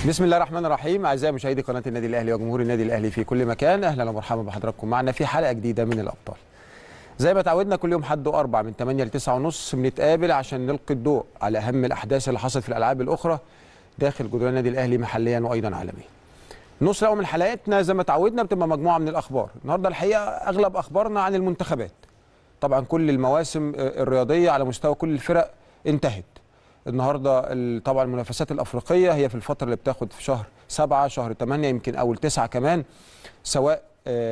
بسم الله الرحمن الرحيم. اعزائي مشاهدي قناه النادي الاهلي وجمهور النادي الاهلي في كل مكان، اهلا ومرحبا بحضراتكم معنا في حلقه جديده من الابطال. زي ما تعودنا كل يوم حد واربع من 8 ل 9:30 بنتقابل عشان نلقي الضوء على اهم الاحداث اللي حصلت في الالعاب الاخرى داخل جدران النادي الاهلي محليا وايضا عالميا. النص الاول من حلقاتنا زي ما تعودنا بتبقى مجموعه من الاخبار. النهارده الحقيقه اغلب اخبارنا عن المنتخبات. طبعا كل المواسم الرياضيه على مستوى كل الفرق انتهت. النهارده طبعا المنافسات الافريقيه هي في الفتره اللي بتاخد في شهر 7 شهر 8 يمكن اول 9 كمان، سواء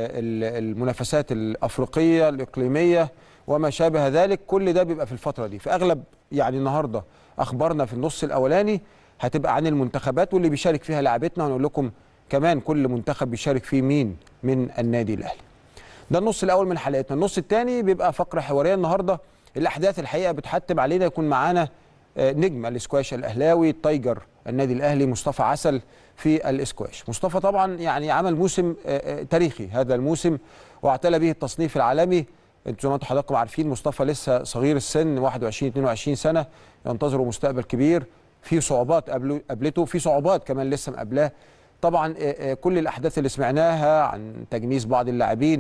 المنافسات الافريقيه الاقليميه وما شابه ذلك، كل ده بيبقى في الفتره دي. فاغلب يعني النهارده اخبارنا في النص الاولاني هتبقى عن المنتخبات واللي بيشارك فيها لاعبتنا، ونقول لكم كمان كل منتخب بيشارك فيه مين من النادي الاهلي. ده النص الاول من حلقتنا. النص الثاني بيبقى فقره حواريه. النهارده الاحداث الحقيقه بتحتم علينا يكون معانا نجم الاسكواش الاهلاوي التايجر النادي الاهلي مصطفى عسل في الاسكواش. مصطفى طبعا يعني عمل موسم تاريخي هذا الموسم واعتلى به التصنيف العالمي. انتم زي ما انتم حضراتكم عارفين مصطفى لسه صغير السن 21 22 سنه، ينتظره مستقبل كبير. في صعوبات قابلته، في صعوبات كمان لسه مقابلاه. طبعا كل الاحداث اللي سمعناها عن تجنيس بعض اللاعبين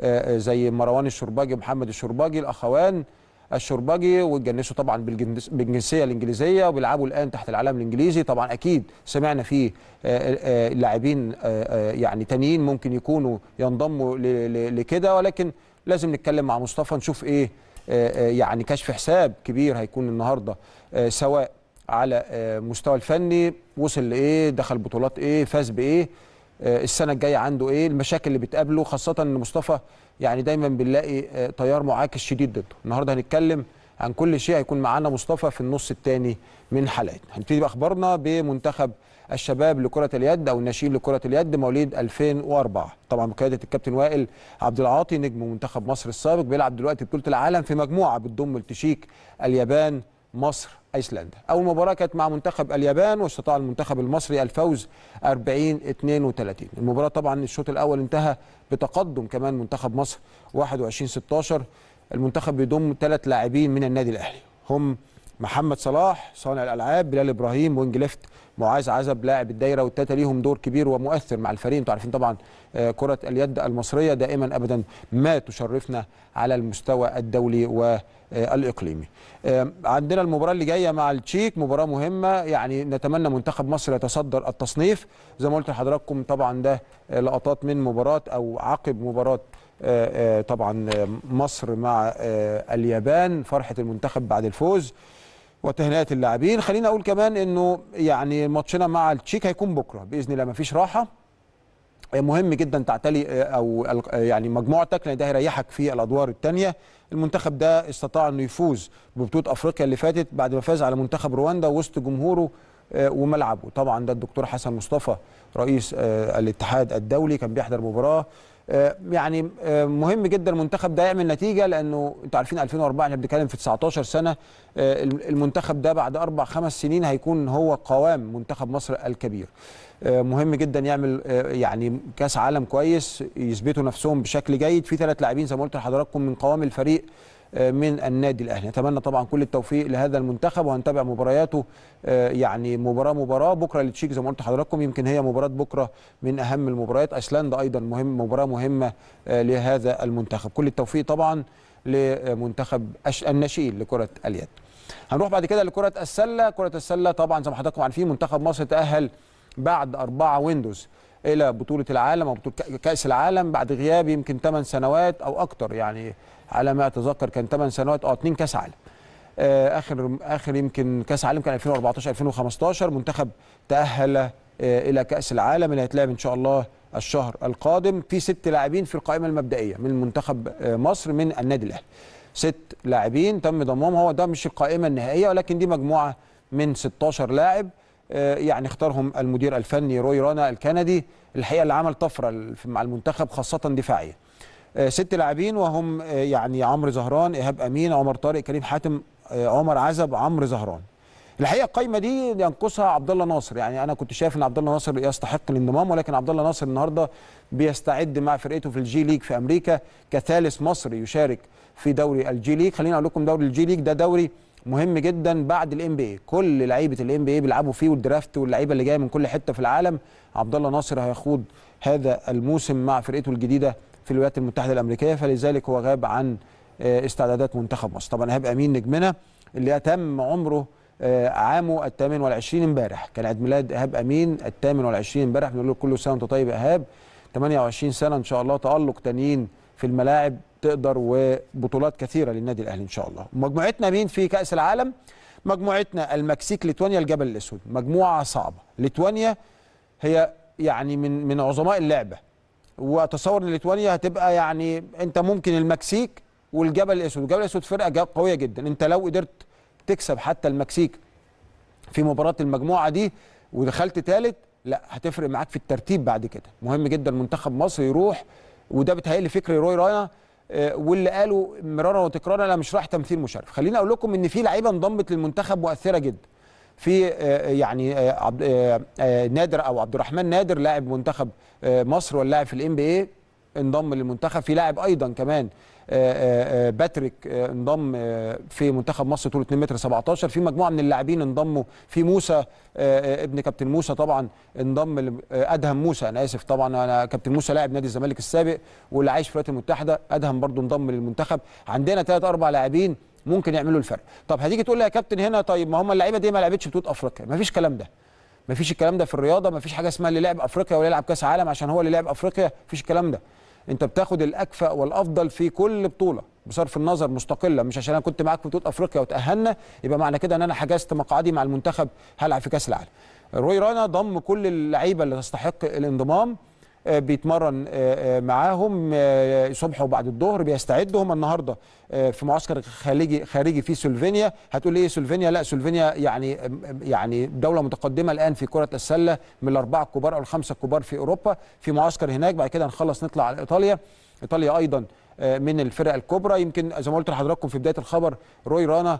زي مروان الشرباجي ومحمد الشرباجي الاخوان الشرباجي، واتجنسوا طبعا بالجنسيه الانجليزيه وبيلعبوا الان تحت العلم الانجليزي. طبعا اكيد سمعنا فيه لاعبين يعني تانيين ممكن يكونوا ينضموا لكده، ولكن لازم نتكلم مع مصطفى نشوف ايه يعني كشف حساب كبير هيكون النهارده، سواء على مستوى الفني وصل لايه، دخل بطولات ايه، فاز بايه، السنه الجايه عنده ايه، المشاكل اللي بتقابله، خاصه ان مصطفى يعني دايما بنلاقي تيار معاكس شديد ضده. النهارده هنتكلم عن كل شيء. هيكون معانا مصطفى في النص الثاني من حلقتنا. هنبتدي باخبارنا بمنتخب الشباب لكره اليد او الناشئين لكره اليد مواليد 2004، طبعا بقياده الكابتن وائل عبد العاطي نجم منتخب مصر السابق، بيلعب دلوقتي بطوله العالم في مجموعه بتضم التشيك، اليابان، مصر، ايسلندا. اول مباراه كانت مع منتخب اليابان واستطاع المنتخب المصري الفوز 40-32. المباراه طبعا الشوط الاول انتهى بتقدم كمان منتخب مصر 21-16. المنتخب بيضم 3 لاعبين من النادي الاهلي، هم محمد صلاح صانع الالعاب، بلال ابراهيم وينج ليفت، معاذ عزب لاعب الدايره، والثلاثه ليهم دور كبير ومؤثر مع الفريق. انتوا عارفين طبعا كره اليد المصريه دائما ابدا ما تشرفنا على المستوى الدولي والاقليمي. عندنا المباراه اللي جايه مع التشيك، مباراه مهمه، يعني نتمنى منتخب مصر يتصدر التصنيف. زي ما قلت لحضراتكم طبعا ده لقطات من مباراه او عقب مباراه طبعا مصر مع اليابان، فرحه المنتخب بعد الفوز وتهنئه اللاعبين. خلينا اقول كمان انه يعني ماتشنا مع التشيك هيكون بكره باذن الله، مفيش راحه. مهم جدا تعتلي او يعني مجموعتك لان ده هيريحك في الادوار الثانيه. المنتخب ده استطاع انه يفوز ببطوله افريقيا اللي فاتت بعد ما فاز على منتخب رواندا وسط جمهوره وملعبه. طبعا ده الدكتور حسن مصطفى رئيس الاتحاد الدولي كان بيحضر مباراه. يعني مهم جدا المنتخب ده يعمل نتيجه، لانه انتوا عارفين 2004 احنا بنتكلم في 19 سنه. المنتخب ده بعد 4-5 سنين هيكون هو قوام منتخب مصر الكبير. مهم جدا يعمل يعني كاس عالم كويس، يثبتوا نفسهم بشكل جيد. في 3 لاعبين زي ما قلت لحضراتكم من قوام الفريق من النادي الاهلي. نتمنى طبعا كل التوفيق لهذا المنتخب وهنتابع مبارياته يعني مباراه بكره للتشيك زي ما قلت لحضراتكم، يمكن هي مباراه بكره من اهم المباريات. ايسلندا ايضا مباراه مهمه لهذا المنتخب. كل التوفيق طبعا لمنتخب الناشئين لكره اليد. هنروح بعد كده لكره السله. كره السله طبعا زي ما حضراتكم عارفين منتخب مصر تاهل بعد 4 ويندوز الى بطوله العالم او بطوله كاس العالم بعد غياب يمكن 8 سنوات او اكتر، يعني على ما اتذكر كان 8 سنوات 2 كاس عالم. اخر يمكن كاس عالم كان 2014 2015. منتخب تاهل الى كاس العالم اللي هيتلعب ان شاء الله الشهر القادم. في 6 لاعبين في القائمه المبدئيه من منتخب مصر من النادي الاهلي. 6 لاعبين تم ضمهم، هو ده مش القائمه النهائيه ولكن دي مجموعه من 16 لاعب يعني اختارهم المدير الفني روي رانا الكندي، الحقيقه اللي عمل طفره مع المنتخب خاصه دفاعيا. 6 لاعبين وهم يعني عمرو زهران، ايهاب امين، عمر طارق، كريم حاتم، عمر عزب، عمرو زهران. الحقيقه القايمه دي ينقصها عبد الله ناصر، يعني انا كنت شايف ان عبد الله ناصر يستحق الانضمام، ولكن عبد الله ناصر النهارده بيستعد مع فرقته في الجي ليج في امريكا كثالث مصري يشارك في دوري الجي ليج. خليني اقول لكم دوري الجي ليج ده دوري مهم جدا بعد الام بي اي. كل لعيبه الام بي اي بيلعبوا فيه والدرافت واللعيبه اللي جايه من كل حته في العالم. عبد الله ناصر هيخوض هذا الموسم مع فرقته الجديده في الولايات المتحده الامريكيه، فلذلك هو غاب عن استعدادات منتخب مصر. طبعا ايهاب امين نجمنا اللي تم عمره عامه ال28 امبارح، كان عيد ميلاد ايهاب امين ال28 امبارح. بنقول له كل سنه وانت طيب يا ايهاب، 28 سنه ان شاء الله، تالق تانيين في الملاعب تقدر، وبطولات كثيره للنادي الاهلي ان شاء الله. مجموعتنا مين في كاس العالم؟ مجموعتنا المكسيك، ليتوانيا، الجبل الاسود. مجموعه صعبه. ليتوانيا هي يعني من عظماء اللعبه، واتصور ان ليتوانيا هتبقى يعني انت ممكن المكسيك والجبل الاسود. الجبل الاسود فرقه قويه جدا، انت لو قدرت تكسب حتى المكسيك في مباراه المجموعه دي ودخلت ثالث، لا هتفرق معاك في الترتيب بعد كده. مهم جدا منتخب مصر يروح، وده بيتهيألي فكر روي رانا واللي قالوا مرارا وتكرارا انا مش رايح تمثيل مشرف. خليني اقول لكم ان في لعيبه انضمت للمنتخب مؤثره جدا. في يعني نادر او عبد الرحمن نادر لاعب منتخب مصر واللاعب في الام بي اي انضم للمنتخب. في لاعب ايضا كمان باتريك انضم في منتخب مصر طول 2 متر 17. في مجموعه من اللاعبين انضموا. في موسى ابن كابتن موسى طبعا انضم. ادهم موسى، انا اسف طبعا، انا كابتن موسى لاعب نادي الزمالك السابق واللي عايش في الولايات المتحده. ادهم برضو انضم للمنتخب. عندنا 3 4 لاعبين ممكن يعملوا الفرق. طب هتيجي تقول لي يا كابتن هنا طيب ما هم اللعيبه دي ما لعبتش بطوله افريقيا. ما فيش الكلام ده، ما فيش الكلام ده في الرياضه. ما فيش حاجه اسمها اللي لعب افريقيا ولا يلعب كاس عالم عشان هو اللي لعب افريقيا. ما فيش الكلام ده. انت بتاخد الاكفأ والافضل في كل بطوله بصرف النظر مستقله. مش عشان انا كنت معاك في بطوله افريقيا وتاهلنا يبقى معنى كده ان انا حجزت مقعدي مع المنتخب هلعب في كاس العالم. روي رانا ضم كل اللعيبه اللي تستحق الانضمام، بيتمرن معاهم صبح وبعد الظهر، بيستعدوا. هم النهارده في معسكر خارجي في سلوفينيا. هتقول ايه سلوفينيا؟ لا، سلوفينيا يعني دوله متقدمه الان في كره السله، من ال4 الكبار او ال5 الكبار في اوروبا. في معسكر هناك، بعد كده نخلص نطلع على ايطاليا. ايطاليا ايضا من الفرق الكبرى. يمكن زي ما قلت لحضراتكم في بدايه الخبر، روي رانا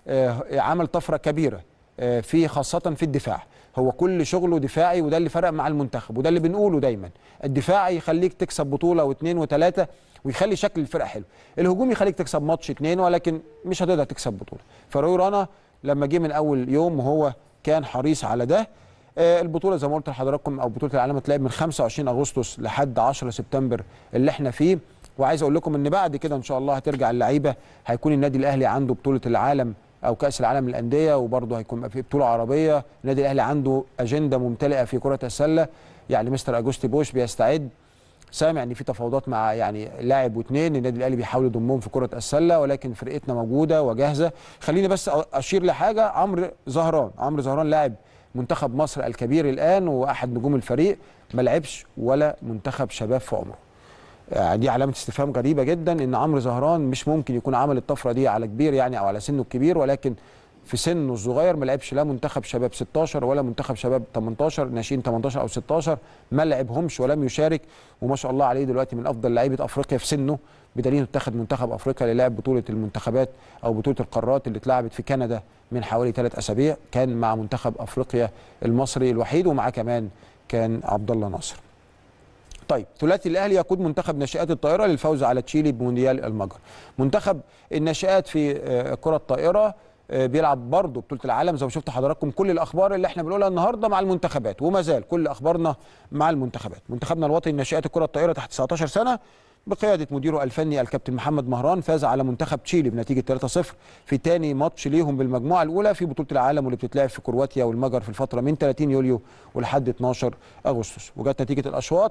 عمل طفره كبيره في خاصه في الدفاع. هو كل شغله دفاعي، وده اللي فرق مع المنتخب، وده اللي بنقوله دايما. الدفاعي يخليك تكسب بطوله واثنين وثلاثه ويخلي شكل الفرقه حلو. الهجوم يخليك تكسب ماتش 2 ولكن مش هتقدر تكسب بطوله. فروي رانا لما جه من اول يوم وهو كان حريص على ده. البطوله زي ما قلت لحضراتكم او بطوله العالم هتلعب من 25 اغسطس لحد 10 سبتمبر اللي احنا فيه. وعايز اقول لكم ان بعد كده ان شاء الله هترجع اللعيبه. هيكون النادي الاهلي عنده بطوله العالم او كاس العالم للانديه، وبرضه هيكون في بطوله عربيه. النادي الاهلي عنده اجنده ممتلئه في كره السله. يعني مستر اجوستي بوش بيستعد. سامع ان في تفاوضات مع يعني لاعب واثنين النادي الاهلي بيحاول يضمهم في كره السله، ولكن فرقتنا موجوده وجاهزه. خليني بس اشير لحاجه. عمرو زهران لاعب منتخب مصر الكبير الان واحد نجوم الفريق، ما لعبش ولا منتخب شباب في عمره. دي علامه استفهام غريبه جدا ان عمرو زهران مش ممكن يكون عمل الطفره دي على كبير يعني او على سنه الكبير، ولكن في سنه الصغير ما لعبش لا منتخب شباب 16 ولا منتخب شباب 18 ناشئين 18 او 16، ما لعبهمش ولم يشارك. وما شاء الله عليه دلوقتي من افضل لعيبه افريقيا في سنه، بدليل اتخذ منتخب افريقيا للعب بطوله المنتخبات او بطوله القارات اللي اتلعبت في كندا من حوالي 3 اسابيع. كان مع منتخب افريقيا المصري الوحيد، ومعاه كمان كان عبد الله ناصر. طيب، ثلاثي الاهلي يقود منتخب ناشئات الطائره للفوز على تشيلي بمونديال المجر. منتخب الناشئات في كره الطائره بيلعب برضه بطوله العالم زي ما شفت حضراتكم. كل الاخبار اللي احنا بنقولها النهارده مع المنتخبات، وما زال كل اخبارنا مع المنتخبات. منتخبنا الوطني لناشئات الكره الطائره تحت 19 سنه بقياده مديره الفني الكابتن محمد مهران فاز على منتخب تشيلي بنتيجه 3-0 في ثاني ماتش ليهم بالمجموعه الاولى في بطوله العالم واللي بتتلعب في كرواتيا والمجر في الفتره من 30 يوليو ولحد 12 اغسطس. وجت نتيجه الاشواط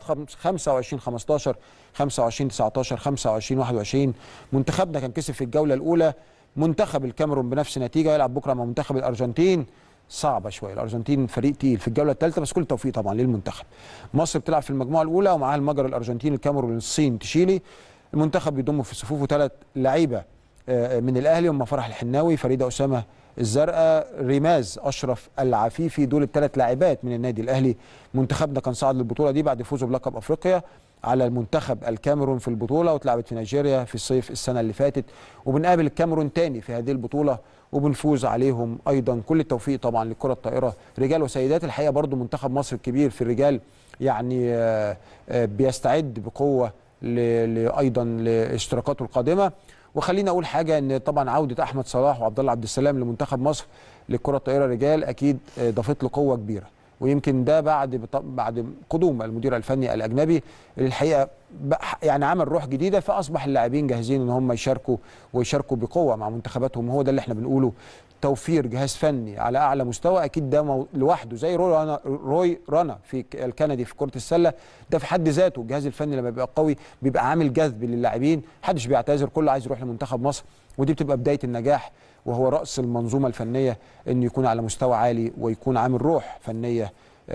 25-15 25-19 25-21. منتخبنا كان كسب في الجوله الاولى منتخب الكاميرون بنفس النتيجه. يلعب بكره مع منتخب الارجنتين. صعبه شويه، الارجنتين فريق تقيل في الجوله الثالثه، بس كل التوفيق طبعا للمنتخب. مصر بتلعب في المجموعه الاولى ومعاها المجر، الارجنتين، الكاميرون، الصين، تشيلي. المنتخب بيضم في صفوفه 3 لعيبه من الاهلي، هم فرح الحناوي، فريده اسامه الزرقاء، ريماز اشرف العفيفي. دول ال3 لاعبات من النادي الاهلي. منتخبنا كان صعد للبطوله دي بعد فوزه بلقب افريقيا على المنتخب الكاميرون في البطوله، واتلعبت في نيجيريا في الصيف السنه اللي فاتت. وبنقابل الكاميرون تاني في هذه البطوله وبنفوز عليهم ايضا. كل التوفيق طبعا للكره الطائره رجال وسيدات. الحقيقه برضو منتخب مصر الكبير في الرجال يعني بيستعد بقوه ايضا لاشتراكاته القادمه. وخلينا اقول حاجه، ان طبعا عوده احمد صلاح وعبد الله عبد السلام لمنتخب مصر للكره الطائره رجال اكيد ضافت له قوه كبيره، ويمكن ده بعد قدوم المدير الفني الاجنبي اللي الحقيقه يعني عمل روح جديده، فاصبح اللاعبين جاهزين ان هم يشاركوا بقوه مع منتخباتهم. هو ده اللي احنا بنقوله، توفير جهاز فني على اعلى مستوى اكيد ده لوحده، زي روي رانا في الكندي في كره السله، ده في حد ذاته الجهاز الفني لما بيبقى قوي بيبقى عامل جذب للاعبين، محدش بيعتذر، كله عايز يروح لمنتخب مصر، ودي بتبقى بدايه النجاح، وهو راس المنظومه الفنيه انه يكون على مستوى عالي ويكون عامل روح فنيه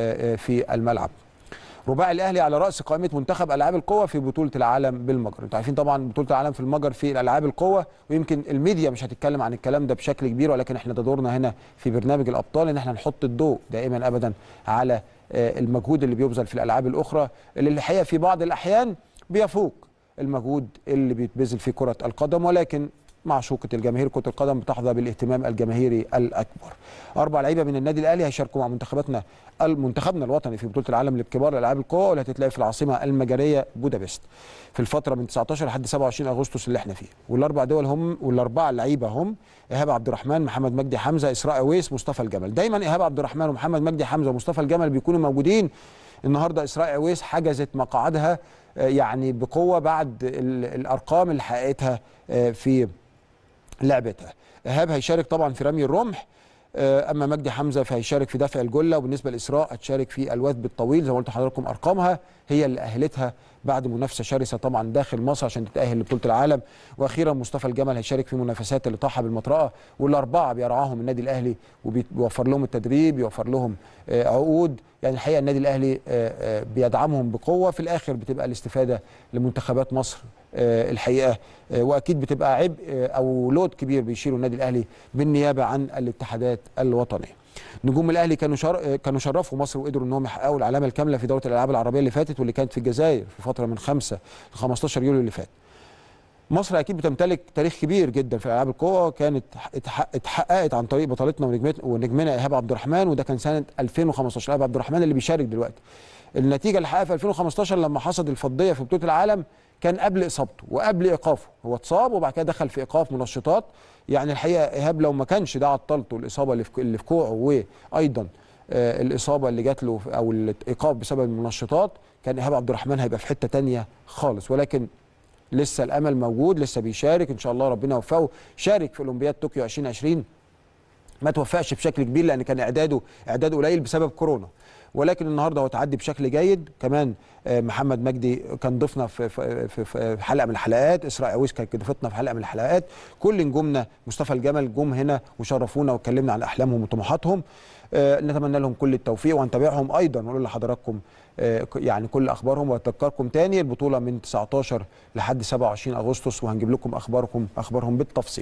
في الملعب. رباعي الاهلي على راس قائمه منتخب العاب القوه في بطوله العالم بالمجر. انتوا عارفين طبعا بطوله العالم في المجر في الالعاب القوه، ويمكن الميديا مش هتتكلم عن الكلام ده بشكل كبير، ولكن احنا ده دورنا هنا في برنامج الابطال ان احنا نحط الضوء دائما ابدا على المجهود اللي بيبذل في الالعاب الاخرى، اللي الحقيقه في بعض الاحيان بيفوق المجهود اللي بيتبذل في كره القدم، ولكن معشوقة الجماهير كرة القدم بتحظى بالاهتمام الجماهيري الأكبر. 4 لعيبة من النادي الأهلي هيشاركوا مع منتخبنا الوطني في بطولة العالم لكبار الألعاب القوى، واللي هتتلعب في العاصمة المجرية بودابست في الفترة من 19 لحد 27 أغسطس اللي احنا فيه. والأربعة لعيبة هم إيهاب عبد الرحمن، محمد مجدي حمزة، إسراء عويس، مصطفى الجمل. دايما إيهاب عبد الرحمن ومحمد مجدي حمزة ومصطفى الجمل بيكونوا موجودين. النهارده إسراء عويس حجزت مقعدها يعني بقوة بعد الأرقام اللي حققتها في لعبتها. إيهاب هيشارك طبعا في رمي الرمح، اما مجدي حمزه فهيشارك في دفع الجله، وبالنسبه لاسراء هتشارك في الوثب الطويل، زي ما قلت لحضراتكم ارقامها هي اللي اهلتها بعد منافسه شرسه طبعا داخل مصر عشان تتاهل لبطوله العالم. واخيرا مصطفى الجمل هيشارك في منافسات الاطاحه بالمطرقه، والاربعه بيرعاهم النادي الاهلي وبيوفر لهم التدريب، بيوفر لهم عقود، يعني الحقيقه النادي الاهلي بيدعمهم بقوه. في الاخر بتبقى الاستفاده لمنتخبات مصر الحقيقه، واكيد بتبقى عبء او لود كبير بيشيله النادي الاهلي بالنيابه عن الاتحادات الوطنيه. نجوم الاهلي كانوا شرفوا مصر وقدروا انهم يحققوا العلامه الكامله في دوره الالعاب العربيه اللي فاتت، واللي كانت في الجزائر في فتره من 5 ل 15 يوليو اللي فات. مصر اكيد بتمتلك تاريخ كبير جدا في العاب القوى، كانت اتحققت عن طريق بطلتنا ونجمنا ايهاب عبد الرحمن، وده كان سنه 2015. ايهاب عبد الرحمن اللي بيشارك دلوقتي، النتيجه اللي حققها في 2015 لما حصد الفضيه في بطوله العالم كان قبل اصابته وقبل ايقافه، هو اتصاب وبعد كده دخل في ايقاف منشطات. يعني الحقيقه ايهاب لو ما كانش ده عطلته الاصابه اللي في كوعه، وايضا الاصابه اللي جات له او الايقاف بسبب المنشطات، كان ايهاب عبد الرحمن هيبقى في حته ثانيه خالص. ولكن لسه الامل موجود، لسه بيشارك ان شاء الله ربنا يوفقه. شارك في اولمبياد طوكيو 2020، ما توفقش بشكل كبير لان كان اعداد قليل بسبب كورونا، ولكن النهارده هو تعدي بشكل جيد. كمان محمد مجدي كان ضيفنا في حلقه من الحلقات، اسراء عويس كانت ضيفتنا في حلقه من الحلقات، كل نجومنا مصطفى الجمل جم هنا وشرفونا واتكلمنا عن احلامهم وطموحاتهم. نتمنى لهم كل التوفيق وهنتابعهم ايضا ونقول لحضراتكم يعني كل اخبارهم. واذكركم تاني البطوله من 19 لحد 27 اغسطس، وهنجيب لكم اخبارهم بالتفصيل.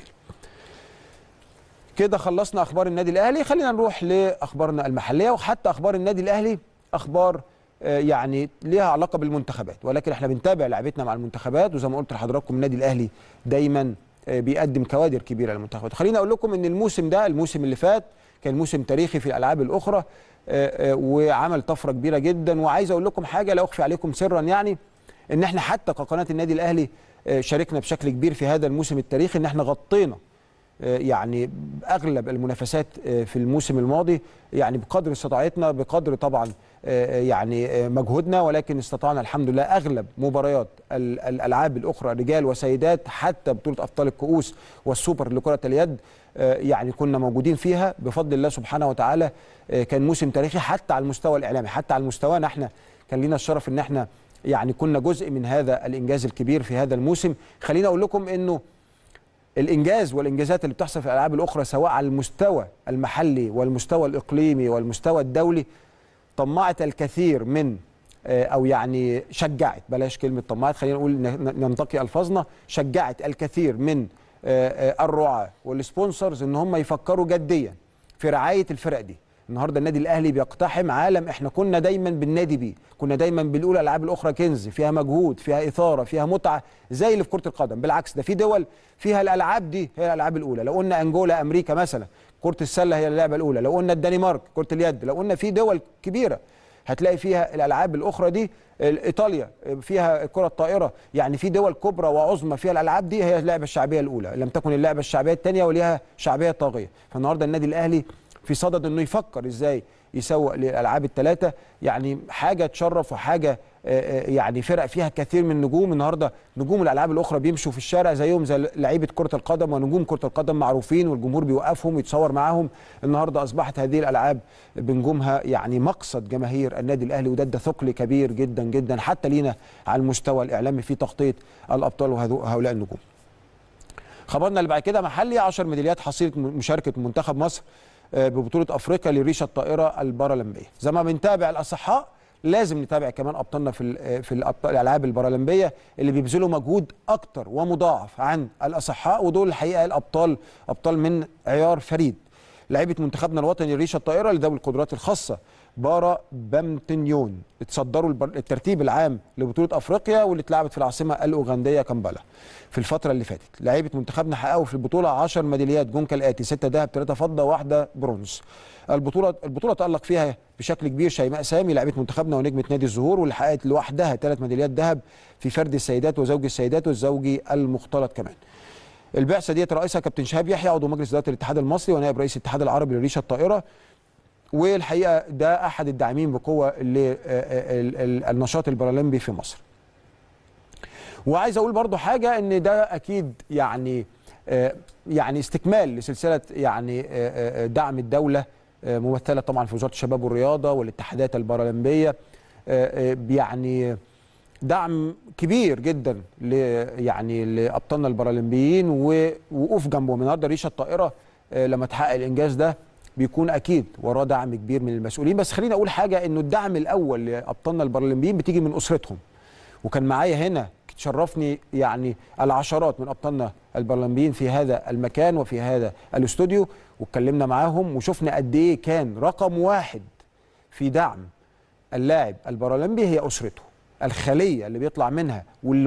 كده خلصنا اخبار النادي الاهلي، خلينا نروح لاخبارنا المحليه. وحتى اخبار النادي الاهلي اخبار يعني ليها علاقه بالمنتخبات، ولكن احنا بنتابع لعبتنا مع المنتخبات، وزي ما قلت لحضراتكم النادي الاهلي دايما بيقدم كوادر كبيره للمنتخبات. خليني اقول لكم ان الموسم اللي فات كان موسم تاريخي في الالعاب الاخرى، وعمل طفره كبيره جدا. وعايز اقول لكم حاجه لا اخفي عليكم سرا، يعني ان احنا حتى كقناه النادي الاهلي شاركنا بشكل كبير في هذا الموسم التاريخي، ان احنا غطينا يعني اغلب المنافسات في الموسم الماضي، يعني بقدر استطاعتنا، بقدر طبعا يعني مجهودنا، ولكن استطعنا الحمد لله اغلب مباريات الالعاب الاخرى رجال وسيدات، حتى بطوله ابطال الكؤوس والسوبر لكره اليد يعني كنا موجودين فيها بفضل الله سبحانه وتعالى. كان موسم تاريخي حتى على المستوى الاعلامي، حتى على مستوانا احنا كان لنا الشرف ان احنا يعني كنا جزء من هذا الانجاز الكبير في هذا الموسم. خليني اقول لكم انه الانجاز والانجازات اللي بتحصل في الالعاب الاخرى سواء على المستوى المحلي والمستوى الاقليمي والمستوى الدولي طمعت الكثير من او يعني شجعت، بلاش كلمه طمعت، خلينا نقول ننتقي الفاظنا، شجعت الكثير من الرعاة والسبونسرز ان هم يفكروا جديا في رعايه الفرق دي. النهارده النادي الاهلي بيقتحم عالم احنا كنا دايما بننادي بيه، كنا دايما بنقول الالعاب الاخرى كنز، فيها مجهود، فيها اثاره، فيها متعه زي اللي في كره القدم. بالعكس ده في دول فيها الالعاب دي هي الالعاب الاولى. لو قلنا انجولا امريكا مثلا كره السله هي اللعبه الاولى، لو قلنا الدنمارك كره اليد، لو قلنا في دول كبيره هتلاقي فيها الالعاب الاخرى دي. ايطاليا فيها الكره الطائره، يعني في دول كبرى وعظمى فيها الالعاب دي، هي اللعبه الشعبيه الاولى لم تكن اللعبه الشعبيه الثانيه وليها شعبيه طاغيه. فالنهارده النادي الاهلي في صدد انه يفكر ازاي يسوق للالعاب الثلاثه، يعني حاجه تشرف وحاجه يعني فرق فيها كثير من النجوم. النهارده نجوم الالعاب الاخرى بيمشوا في الشارع زيهم زي لعيبه كره القدم، ونجوم كره القدم معروفين والجمهور بيوقفهم ويتصور معاهم. النهارده اصبحت هذه الالعاب بنجومها يعني مقصد جماهير النادي الاهلي، وده ثقل كبير جدا جدا حتى لينا على المستوى الاعلامي في تغطيه الابطال وهؤلاء النجوم. خبرنا اللي بعد كده محلي، 10 ميداليات حصيله مشاركه منتخب مصر ببطوله افريقيا للريشه الطائره البارالمبيه. زي ما بنتابع الاصحاء لازم نتابع كمان ابطالنا في الالعاب البارالمبيه اللي بيبذلوا مجهود اكتر ومضاعف عن الاصحاء، ودول الحقيقه ابطال من عيار فريد. لعيبه منتخبنا الوطني للريشه الطائره لذوي القدرات الخاصه بارا بامتنيون اتصدروا الترتيب العام لبطوله افريقيا واللي اتلعبت في العاصمه الاوغنديه كامبالا في الفتره اللي فاتت. لعيبه منتخبنا حققوا في البطوله 10 ميداليات جم كالاتي: 6 ذهب، 3 فضه، و1 برونز. البطوله تالق فيها بشكل كبير شيماء سامي لاعبه منتخبنا ونجمه نادي الزهور، واللي حققت لوحدها 3 ميداليات ذهب في فرد السيدات وزوج السيدات والزوجي المختلط كمان. البعثه ديت رئيسها كابتن شهاب يحيى عضو مجلس اداره الاتحاد المصري ونائب رئيس الاتحاد العربي للريشه الطائره، والحقيقه ده احد الداعمين بقوه للنشاط البارالمبي في مصر. وعايز اقول برضو حاجه، ان ده اكيد يعني استكمال لسلسله يعني دعم الدوله ممثله طبعا في وزاره الشباب والرياضه والاتحادات البارالمبيه، يعني دعم كبير جدا يعني لابطالنا البارالمبيين ووقوف جنبهم. النهارده الريشه الطائره لما تحقق الانجاز ده بيكون اكيد وراه دعم كبير من المسؤولين. بس خليني اقول حاجه، انه الدعم الاول لابطالنا البارالمبيين بتيجي من اسرتهم. وكان معايا هنا تشرفني يعني العشرات من ابطالنا البارالمبيين في هذا المكان وفي هذا الاستوديو، واتكلمنا معاهم وشفنا قد ايه كان رقم واحد في دعم اللاعب البارالمبي هي اسرته، الخليه اللي بيطلع منها،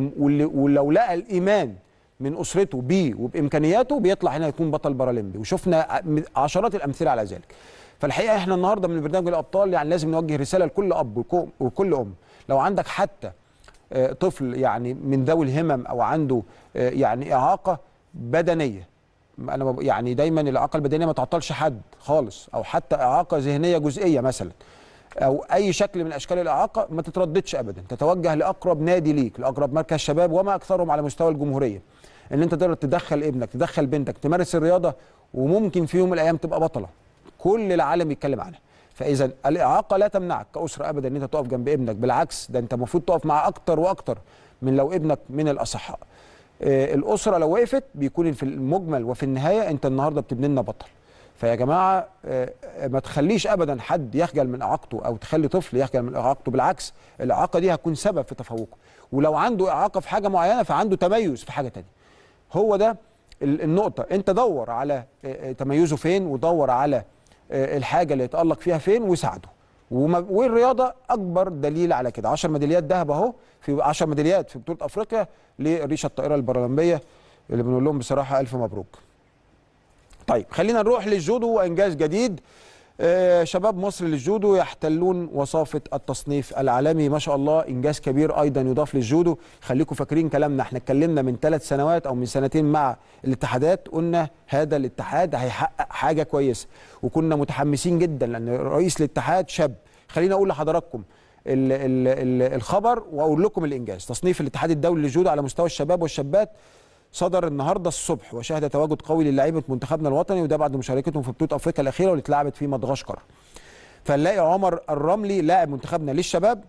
ولو لقى الايمان من اسرته بيه وبامكانياته بيطلع هنا يكون بطل بارالمبي، وشفنا عشرات الامثله على ذلك. فالحقيقه احنا النهارده من برنامج الابطال يعني لازم نوجه رساله لكل اب وكل ام، لو عندك حتى طفل يعني من ذوي الهمم او عنده يعني اعاقه بدنيه، انا يعني دايما الاعاقه البدنيه ما تعطلش حد خالص، او حتى اعاقه ذهنيه جزئيه مثلا، او اي شكل من اشكال الاعاقه، ما تترددش ابدا، تتوجه لاقرب نادي ليك، لاقرب مركز شباب وما اكثرهم على مستوى الجمهوريه، ان انت تقدر تدخل ابنك تدخل بنتك تمارس الرياضه، وممكن في يوم من الايام تبقى بطله كل العالم يتكلم عنها. فاذا الاعاقه لا تمنعك كاسره ابدا ان انت تقف جنب ابنك، بالعكس ده انت المفروض تقف معاه اكتر واكتر من لو ابنك من الاصحاء. الاسره لو وقفت بيكون في المجمل وفي النهايه انت النهارده بتبني لنا بطل. فيا جماعه ما تخليش ابدا حد يخجل من اعاقته او تخلي طفل يخجل من اعاقته، بالعكس الاعاقه دي هتكون سبب في تفوقه، ولو عنده اعاقه في حاجه معينه فعنده تميز في حاجه ثانيه. هو ده النقطه، انت دور على تميزه فين، ودور على الحاجه اللي يتالق فيها فين وساعده. والرياضه اكبر دليل على كده. 10 ميداليات ذهب اهو، في 10 ميداليات في بطوله افريقيا للريشه الطائره البارالمبيه، اللي بنقول لهم بصراحه الف مبروك. طيب خلينا نروح للجودو وانجاز جديد. شباب مصر للجودو يحتلون وصافه التصنيف العالمي، ما شاء الله انجاز كبير ايضا يضاف للجودو. خليكم فاكرين كلامنا، احنا اتكلمنا من 3 سنوات او من 2 مع الاتحادات، قلنا هذا الاتحاد هيحقق حاجه كويسه، وكنا متحمسين جدا لان رئيس الاتحاد شاب. خلينا اقول لحضراتكم الخبر واقول لكم الانجاز. تصنيف الاتحاد الدولي للجودو على مستوى الشباب والشابات صدر النهارده الصبح، وشهد تواجد قوي للاعيبه منتخبنا الوطني، وده بعد مشاركتهم في بطوله افريقيا الاخيره واللي اتلعبت في مدغشقر. فنلاقي عمر الرملي لاعب منتخبنا للشباب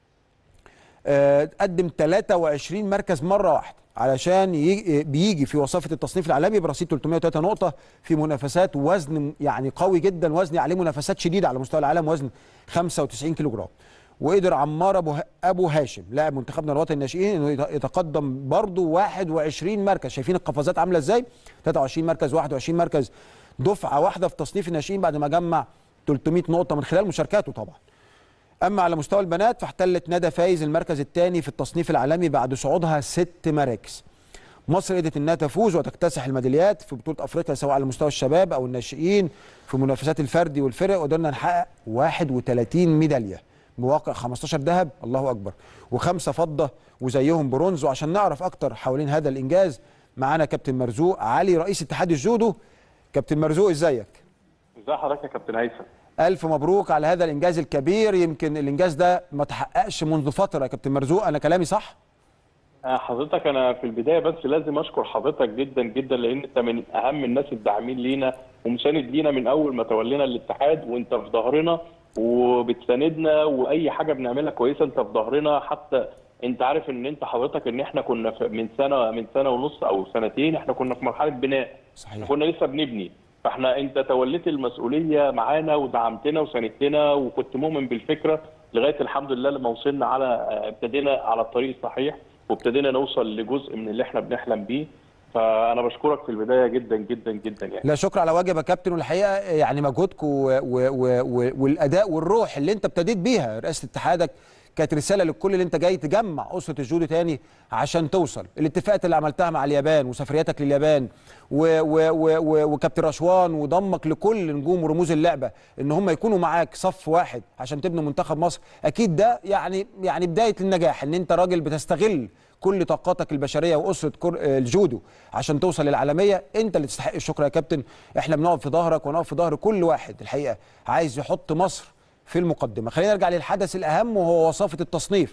قدم 23 مركز مره واحده علشان بيجي في وصافه التصنيف العالمي برصيد 303 نقطه في منافسات وزن يعني قوي جدا، وزن عليه منافسات شديده على مستوى العالم، وزن 95 كيلو جرام. وقدر عمار ابو هاشم لاعب منتخبنا الوطني الناشئين انه يتقدم برضه 21 مركز. شايفين القفزات عامله ازاي؟ 23 مركز 21 مركز دفعه واحده في تصنيف الناشئين بعد ما جمع 300 نقطه من خلال مشاركاته طبعا. اما على مستوى البنات فاحتلت ندى فايز المركز الثاني في التصنيف العالمي بعد صعودها 6 مراكز. مصر قدرت انها تفوز وتكتسح الميداليات في بطوله افريقيا سواء على مستوى الشباب او الناشئين في منافسات الفردي والفرق، وقدرنا نحقق 31 ميداليه بواقع 15 ذهب، الله اكبر، و5 فضه وزيهم برونز. وعشان نعرف اكتر حوالين هذا الانجاز معانا كابتن مرزوق علي رئيس اتحاد الجودو. كابتن مرزوق ازيك؟ ازي حضرتك يا كابتن هيثم؟ الف مبروك على هذا الانجاز الكبير. يمكن الانجاز ده ما تحققش منذ فتره يا كابتن مرزوق، انا كلامي صح؟ حضرتك انا في البدايه بس لازم اشكر حضرتك جدا جدا، لان انت من اهم الناس الداعمين لينا ومساند لينا من اول ما تولينا الاتحاد، وانت في ظهرنا وبتساندنا، واي حاجه بنعملها كويسه انت في ظهرنا. حتى انت عارف ان انت حضرتك ان احنا كنا من سنه ونص او سنتين احنا كنا في مرحله بناء. صحيح. كنا لسه بنبني، فاحنا انت توليت المسؤوليه معانا ودعمتنا وساندتنا، وكنت مؤمن بالفكره لغايه الحمد لله لما وصلنا ابتدينا على الطريق الصحيح، وابتدينا نوصل لجزء من اللي احنا بنحلم بيه. فانا بشكرك في البدايه جدا جدا جدا يعني. لا شكر على واجب يا كابتن. والحقيقه يعني مجهودكم والاداء والروح اللي انت ابتديت بيها رئاسه اتحادك كانت رساله للكل، اللي انت جاي تجمع اسره الجودو تاني عشان توصل. الاتفاقات اللي عملتها مع اليابان وسفرياتك لليابان وكابتن رشوان وضمك لكل نجوم ورموز اللعبه ان هم يكونوا معاك صف واحد عشان تبنوا منتخب مصر، اكيد ده يعني بدايه النجاح، ان انت راجل بتستغل كل طاقاتك البشريه واسره الجودو عشان توصل للعالميه. انت اللي تستحق الشكر يا كابتن. احنا بنقف في ظهرك ونقف في ظهر كل واحد الحقيقه عايز يحط مصر في المقدمه. خلينا نرجع للحدث الاهم وهو وصافه التصنيف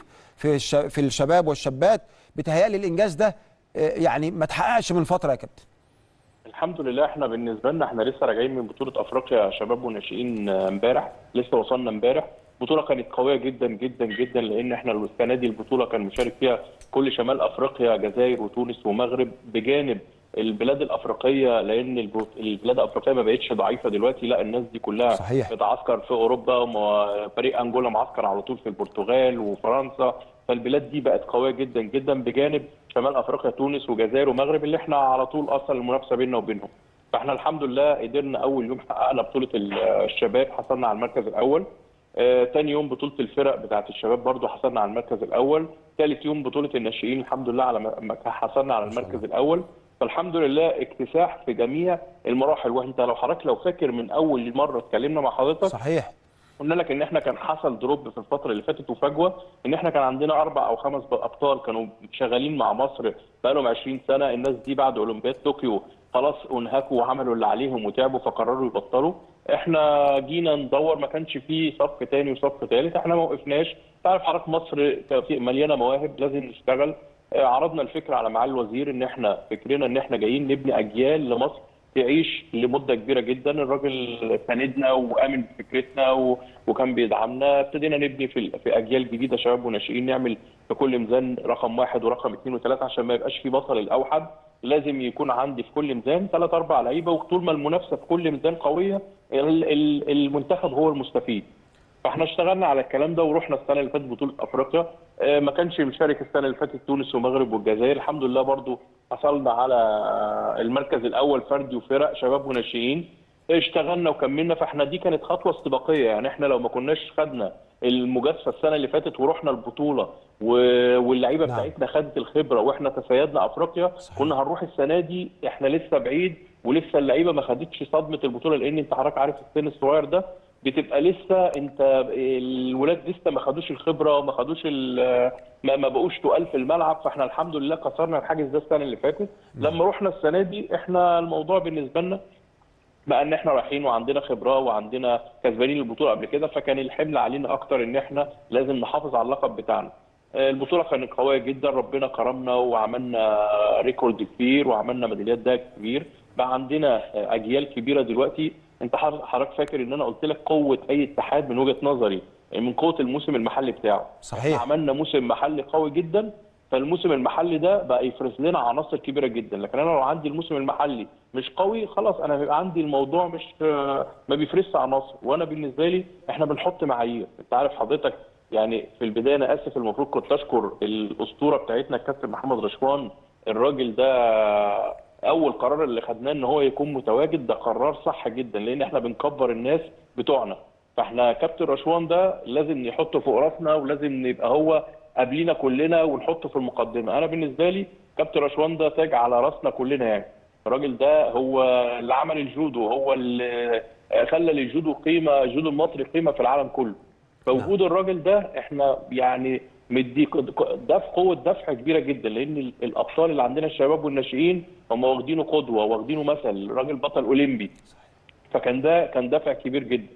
في الشباب والشابات. بتهيألي الانجاز ده يعني ما تحققش من فتره يا كابتن. الحمد لله احنا بالنسبه لنا احنا لسه راجعين من بطوله افريقيا شباب وناشئين امبارح، لسه وصلنا امبارح. بطوله كانت قويه جدا جدا جدا، لان احنا السنه دي البطوله كان مشارك فيها كل شمال افريقيا، جزائر وتونس ومغرب، بجانب البلاد الافريقيه، لان البلاد الافريقيه ما بقتش ضعيفه دلوقتي، لا الناس دي كلها صحيح. بتعسكر في اوروبا، فريق انجولا معسكر على طول في البرتغال وفرنسا. فالبلاد دي بقت قويه جدا جدا، بجانب شمال افريقيا تونس وجزائر ومغرب اللي احنا على طول اصلا المنافسه بيننا وبينهم. فاحنا الحمد لله قدرنا اول يوم حققنا بطوله الشباب، حصلنا على المركز الاول. تاني يوم بطوله الفرق بتاعه الشباب برضو حصلنا على المركز الاول. ثالث يوم بطوله الناشئين الحمد لله حصلنا على المركز الاول. فالحمد لله اكتساح في جميع المراحل. وانت لو حضرتك لو فاكر من اول مره اتكلمنا مع حضرتك صحيح قلنا لك ان احنا كان حصل دروب في الفتره اللي فاتت وفجوه، ان احنا كان عندنا 4 أو 5 ابطال كانوا شغالين مع مصر بقالهم 20 سنه. الناس دي بعد اولمبياد طوكيو خلاص انهكوا وعملوا اللي عليهم وتعبوا فقرروا يبطلوا. احنا جينا ندور ما كانش فيه صف ثاني وصف ثالث، احنا ما وقفناش. تعرف حضرتك مصر مليانه مواهب لازم نشتغل. عرضنا الفكره على معالي الوزير ان احنا فكرنا ان احنا جايين نبني اجيال لمصر تعيش لمده كبيره جدا. الراجل ساندنا وامن بفكرتنا وكان بيدعمنا. ابتدينا نبني في اجيال جديده شباب وناشئين، نعمل في كل ميزان رقم 1 ورقم 2 و3 عشان ما يبقاش في بطل الاوحد. لازم يكون عندي في كل ميزان 3 4 لعيبه، وطول ما المنافسه في كل ميزان قويه المنتخب هو المستفيد. فاحنا اشتغلنا على الكلام ده ورحنا السنه اللي فاتت بطوله افريقيا. ما كانش مشارك السنه اللي فاتت تونس والمغرب والجزائر، الحمد لله برضو حصلنا على المركز الاول فردي وفرق شباب وناشئين. اشتغلنا وكملنا. فاحنا دي كانت خطوه استباقيه، يعني احنا لو ما كناش خدنا المجازفه السنه اللي فاتت ورحنا البطوله واللعيبه بتاعتنا خدت الخبره واحنا تسيدنا افريقيا، كنا هنروح السنه دي احنا لسه بعيد، ولسه اللعيبه ما خدتش صدمه البطوله، لان انت حضرتك عارف السن الصغير ده بتبقى لسه انت الولاد لسه ما خدوش الخبره، ما خدوش ما بقوش تقال في الملعب. فاحنا الحمد لله كسرنا الحاجز ده السنه اللي فاتت. لما رحنا السنه دي احنا الموضوع بالنسبه لنا بقى ان احنا رايحين وعندنا خبره وعندنا كسبانين البطوله قبل كده، فكان الحمل علينا اكتر ان احنا لازم نحافظ على اللقب بتاعنا. البطوله كانت قويه جدا، ربنا كرمنا وعملنا ريكورد كبير وعملنا ميداليات ذهب كبير. بقى عندنا اجيال كبيره دلوقتي. انت حضرتك فاكر ان انا قلت لك قوه اي اتحاد من وجهه نظري من قوه الموسم المحلي بتاعه. صحيح. احنا عملنا موسم محلي قوي جدا، فالموسم المحلي ده بقى يفرز لنا عناصر كبيره جدا. لكن انا لو عندي الموسم المحلي مش قوي خلاص انا هيبقى عندي الموضوع مش ما بيفرزش عناصر. وانا بالنسبه لي احنا بنحط معايير. انت عارف حضرتك يعني في البدايه انا اسف المفروض كنت اشكر الاسطوره بتاعتنا الكابتن محمد رشوان. الراجل ده اول قرار اللي خدناه ان هو يكون متواجد، ده قرار صح جدا، لان احنا بنكبر الناس بتوعنا. فاحنا كابتن رشوان ده لازم نحطه فوق راسنا، ولازم يبقى هو قبلينا كلنا ونحطه في المقدمه. انا بالنسبه لي كابتن رشوان ده تاج على راسنا كلنا. يعني الراجل ده هو اللي عمل الجودو، هو اللي خلى للجودو قيمه، الجودو المصري قيمه في العالم كله. فوجود الراجل ده احنا يعني مدي قوه دفع كبيره جدا، لان الابطال اللي عندنا الشباب والناشئين هم واخدينه قدوه، واخدينه مثل، راجل بطل اولمبي. فكان ده كان دافع كبير جدا،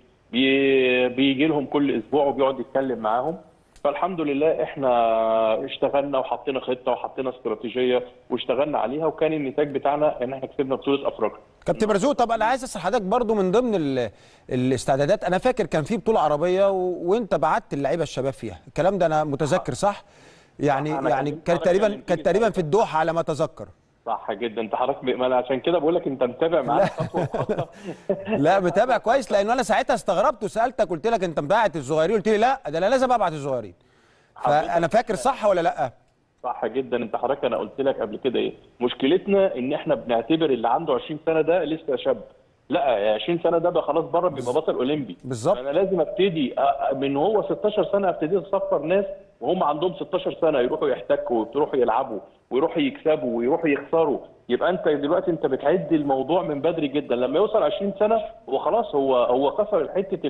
بيجي لهم كل اسبوع وبيقعد يتكلم معاهم. فالحمد لله احنا اشتغلنا وحطينا خطه وحطينا استراتيجيه واشتغلنا عليها، وكان النتاج بتاعنا ان احنا كسبنا بطوله افريقيا. كابتن مرزوق، طب انا عايز اسال حضرتك برضو من ضمن الاستعدادات، انا فاكر كان في بطوله عربيه وانت بعت اللعيبه الشباب فيها، الكلام ده انا متذكر صح؟ يعني كانت تقريبا في الدوحه على ما اتذكر. صح جدا، انت حضرتك ما انا عشان كده بقول لك انت متابع معانا خطوه بخطوه. لا متابع كويس، لان انا ساعتها استغربت وسالتك، قلت لك انت مبعت الصغيرين، قلت لي لا ده انا لازم ابعت الصغيرين. فانا فاكر صح ولا لا؟ صح جدا، انت حضرتك انا قلت لك قبل كده ايه مشكلتنا، ان احنا بنعتبر اللي عنده 20 سنه ده لسه شاب. لا، 20 سنه ده بقى خلاص بره، بيبقى بطل اولمبي. بالظبط. انا لازم ابتدي من هو 16 سنه ابتدي اصفر ناس وهم عندهم 16 سنه يروحوا يحتكوا ويروحوا يلعبوا ويروحوا يكسبوا ويروحوا يخسروا. يبقى انت دلوقتي انت بتعد الموضوع من بدري جدا. لما يوصل 20 سنه هو خلاص هو كسر حته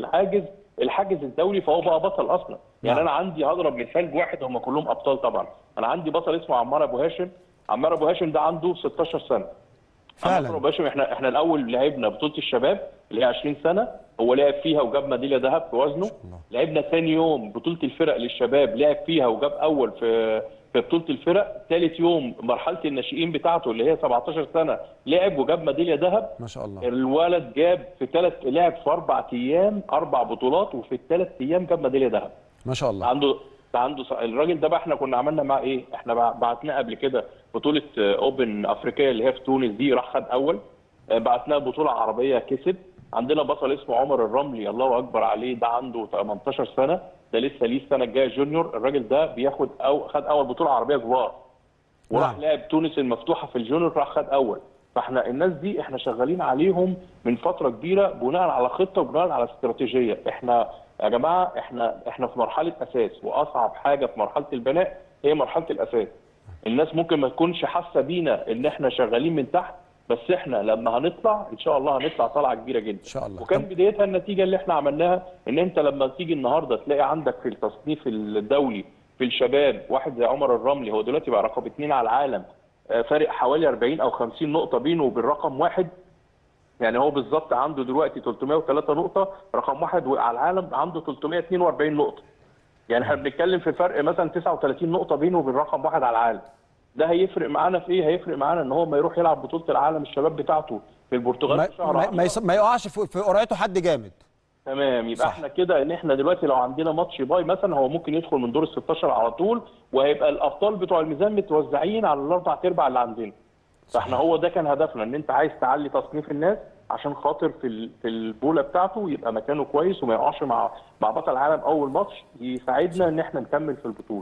الحاجز الدولي، فهو بقى بطل اصلا. يعني انا عندي هضرب مثال بواحد، هم كلهم ابطال طبعا. انا عندي بطل اسمه عمار ابو هاشم. عمار ابو هاشم ده عنده 16 سنه فعلا. عمار ابو هاشم احنا الاول لعبنا بطوله الشباب اللي هي 20 سنه، هو لعب فيها وجاب ميداليه ذهب في وزنه. لعبنا ثاني يوم بطوله الفرق للشباب، لعب فيها وجاب اول في بطوله الفرق. ثالث يوم مرحله الناشئين بتاعته اللي هي 17 سنه، لعب وجاب ميداليه ذهب. ما شاء الله. الولد جاب لعب في 4 ايام 4 بطولات، وفي الثلاث ايام جاب ميداليه ذهب. ما شاء الله. عنده الراجل ده بقى احنا كنا عملنا معاه ايه؟ احنا بعتناه قبل كده بطوله اوبن افريقيا اللي هي في تونس دي، راح خد اول. بعتناه بطوله عربيه كسب. عندنا بطل اسمه عمر الرملي، الله اكبر عليه، ده عنده 18 سنه، ده لسه ليه السنه الجايه جونيور. الراجل ده بياخد خد اول بطوله عربيه كبار، وراح لعب تونس المفتوحه في الجونيور، راح خد اول. فاحنا الناس دي احنا شغالين عليهم من فتره كبيره بناء على خطه وبناء على استراتيجيه. احنا يا جماعه احنا في مرحله اساس، واصعب حاجه في مرحله البناء هي مرحله الاساس. الناس ممكن ما تكونش حاسه بينا ان احنا شغالين من تحت، بس احنا لما هنطلع ان شاء الله هنطلع طلعه كبيره جدا ان شاء الله. وكان بدايتها النتيجه اللي احنا عملناها، ان انت لما تيجي النهارده تلاقي عندك في التصنيف الدولي في الشباب واحد زي عمر الرملي، هو دلوقتي بقى رقم 2 على العالم، فارق حوالي 40 او 50 نقطه بينه وبين رقم واحد. يعني هو بالظبط عنده دلوقتي 303 نقطه، رقم واحد على العالم عنده 342 نقطه. يعني احنا بنتكلم في فرق مثلا 39 نقطه بينه وبين رقم واحد على العالم. ده هيفرق معانا في ايه؟ هيفرق معانا ان هو ما يروح يلعب بطوله العالم الشباب بتاعته في البرتغال في شهر ما يقعش في قرعته حد جامد. تمام. يبقى احنا كده ان احنا دلوقتي لو عندنا ماتش باي مثلا، هو ممكن يدخل من دور ال 16 على طول، وهيبقى الابطال بتوع الميزان متوزعين على الاربع ارباع اللي عندنا. فاحنا هو ده كان هدفنا، ان انت عايز تعلي تصنيف الناس عشان خاطر في البوله بتاعته يبقى مكانه كويس وما يقعش مع بطل العالم اول ماتش، يساعدنا ان اححنا نكمل في البطوله.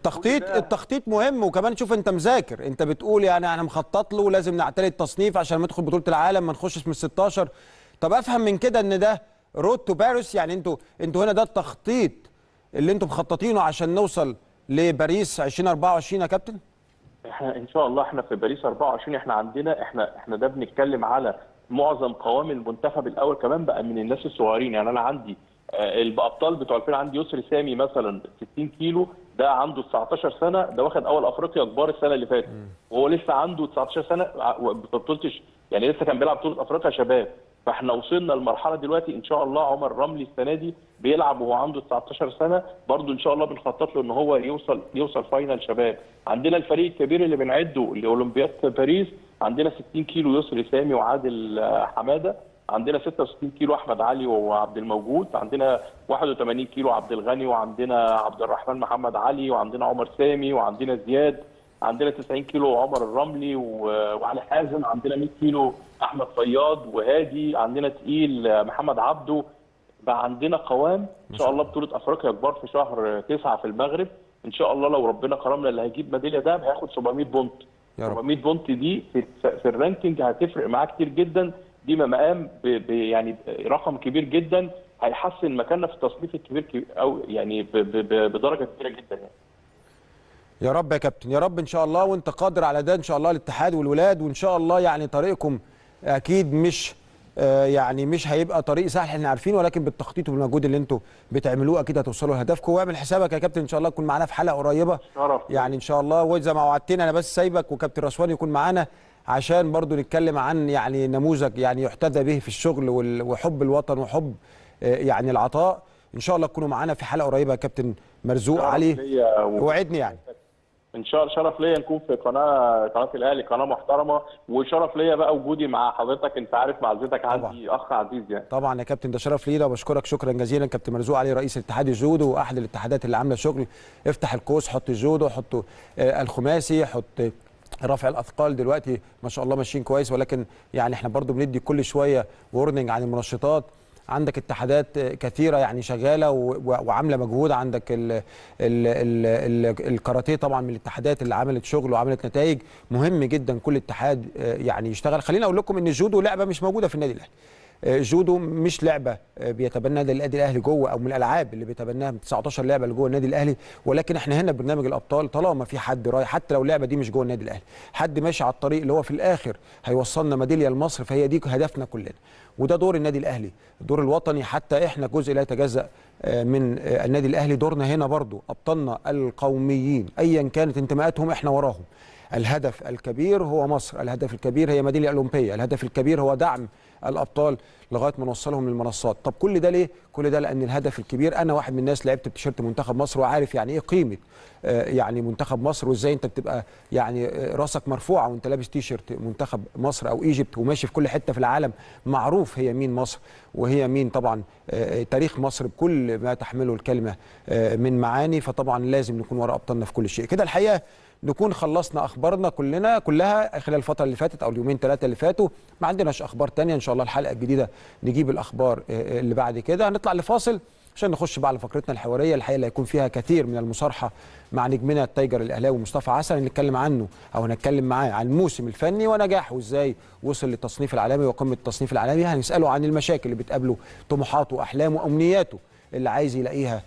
التخطيط مهم، وكمان شوف انت مذاكر، انت بتقول يعني انا مخطط له ولازم نعتلي التصنيف عشان ندخل بطوله العالم، ما نخشش من ال 16. طب افهم من كده ان ده رود تو باريس، يعني انتوا هنا ده التخطيط اللي انتوا مخططينه عشان نوصل لباريس 2024 يا كابتن؟ احنا ان شاء الله احنا في باريس 24 احنا عندنا احنا ده بنتكلم على معظم قوام المنتخب الاول كمان بقى من الناس الصغيرين. يعني انا عندي الابطال بتوع الفرقه، عندي يسري سامي مثلا 60 كيلو، ده عنده 19 سنه، ده واخد اول افريقيا كبار السنه اللي فاتت، وهو لسه عنده 19 سنه بطولتش، يعني لسه كان بيلعب بطوله افريقيا شباب. فاحنا وصلنا لمرحله دلوقتي ان شاء الله عمر رملي السنه دي بيلعب وهو عنده 19 سنه برضه، ان شاء الله بنخطط له ان هو يوصل فاينل شباب. عندنا الفريق الكبير اللي بنعده لاولمبياد باريس، عندنا 60 كيلو يسري سامي وعادل حماده، عندنا 66 كيلو احمد علي وعبد الموجود، عندنا 81 كيلو عبد الغني، وعندنا عبد الرحمن محمد علي، وعندنا عمر سامي، وعندنا زياد، عندنا 90 كيلو عمر الرملي وعلي حازم، عندنا 100 كيلو احمد فياض وهادي، عندنا تقيل محمد عبده. بقى عندنا قوام ان شاء الله بطوله افريقيا كبار في شهر 9 في المغرب ان شاء الله. لو ربنا كرمنا اللي هيجيب ميداليه ده هياخد 700 بونت. 700 بونت دي في الرانكينج هتفرق معاه كتير جدا، دي مقام يعني رقم كبير جدا، هيحسن مكاننا في التصنيف الكبير او يعني بدرجه كبيره جدا يعني. يا رب يا كابتن، يا رب ان شاء الله، وانت قادر على ده ان شاء الله، الاتحاد والولاد، وان شاء الله يعني طريقكم اكيد مش يعني مش هيبقى طريق سهل احنا عارفين، ولكن بالتخطيط والمجهود اللي انتوا بتعملوه اكيد هتوصلوا لهدفكم. واعمل حسابك يا كابتن ان شاء الله تكون معانا في حلقه قريبه شرف يعني ان شاء الله. وزي ما وعدتنا انا بس سايبك وكابتن رشوان يكون معانا عشان برضو نتكلم عن يعني نموذج يعني يحتذى به في الشغل وحب الوطن وحب يعني العطاء. ان شاء الله تكونوا معانا في حلقه قريبه يا كابتن مرزوق علي، وعدني يعني. ان شاء الله شرف ليا نكون في قناه الاهلي، قناه محترمه، وشرف ليا بقى وجودي مع حضرتك. انت عارف معزتك عندي اخ عزيز يعني. طبعا يا كابتن ده شرف لينا، وبشكرك شكرا جزيلا كابتن مرزوق علي رئيس اتحاد الجودو واحد الاتحادات اللي عامله شغل. افتح القوس، حط الجودو، حط الخماسي، حط رفع الاثقال. دلوقتي ما شاء الله ماشيين كويس، ولكن يعني احنا برضو بندي كل شويه وورنينج عن المنشطات. عندك اتحادات كثيره يعني شغاله وعامله مجهود. عندك الكاراتيه طبعا من الاتحادات اللي عملت شغل وعملت نتائج. مهم جدا كل اتحاد يعني يشتغل. خليني اقول لكم ان الجودو لعبه مش موجوده في النادي الاهلي. الجودو مش لعبه بيتبناها النادي الاهلي جوه، او من الالعاب اللي بيتبناها من 19 لعبه اللي جوه النادي الاهلي. ولكن احنا هنا برنامج الابطال طالما في حد رايح، حتى لو اللعبه دي مش جوه النادي الاهلي، حد ماشي على الطريق اللي هو في الاخر هيوصلنا ميداليه لمصر، فهي دي هدفنا كلنا. وده دور النادي الاهلي، الدور الوطني. حتى احنا جزء لا يتجزأ من النادي الاهلي. دورنا هنا برضو ابطالنا القوميين ايا كانت انتماءاتهم احنا وراهم. الهدف الكبير هو مصر، الهدف الكبير هي ميداليه اولمبيه، الهدف الكبير هو دعم الابطال لغايه ما نوصلهم للمنصات. طب كل ده ليه؟ كل ده لان الهدف الكبير. انا واحد من الناس لعبت بتيشيرت منتخب مصر وعارف يعني ايه قيمه يعني منتخب مصر، وازاي انت بتبقى يعني راسك مرفوعه وانت لابس تيشيرت منتخب مصر او ايجيبت وماشي في كل حته في العالم. معروف هي مين مصر وهي مين طبعا تاريخ مصر بكل ما تحمله الكلمه من معاني. فطبعا لازم نكون ورا ابطالنا في كل شيء. كده الحقيقه نكون خلصنا اخبارنا كلها خلال الفتره اللي فاتت او اليومين ثلاثه اللي فاتوا. ما عندناش اخبار تانية. ان شاء الله الحلقه الجديده نجيب الاخبار اللي بعد كده. هنطلع لفاصل عشان نخش بقى على فقرتنا الحواريه الحقيقه اللي هيكون فيها كثير من المصارحه مع نجمنا التايجر الاهلاوي مصطفى عسل. نتكلم عنه او هنتكلم معاه عن الموسم الفني ونجاحه وازاي وصل للتصنيف العالمي وقمه التصنيف العالمي. هنساله عن المشاكل اللي بتقابله، طموحاته واحلامه وامنياته اللي عايز يلاقيها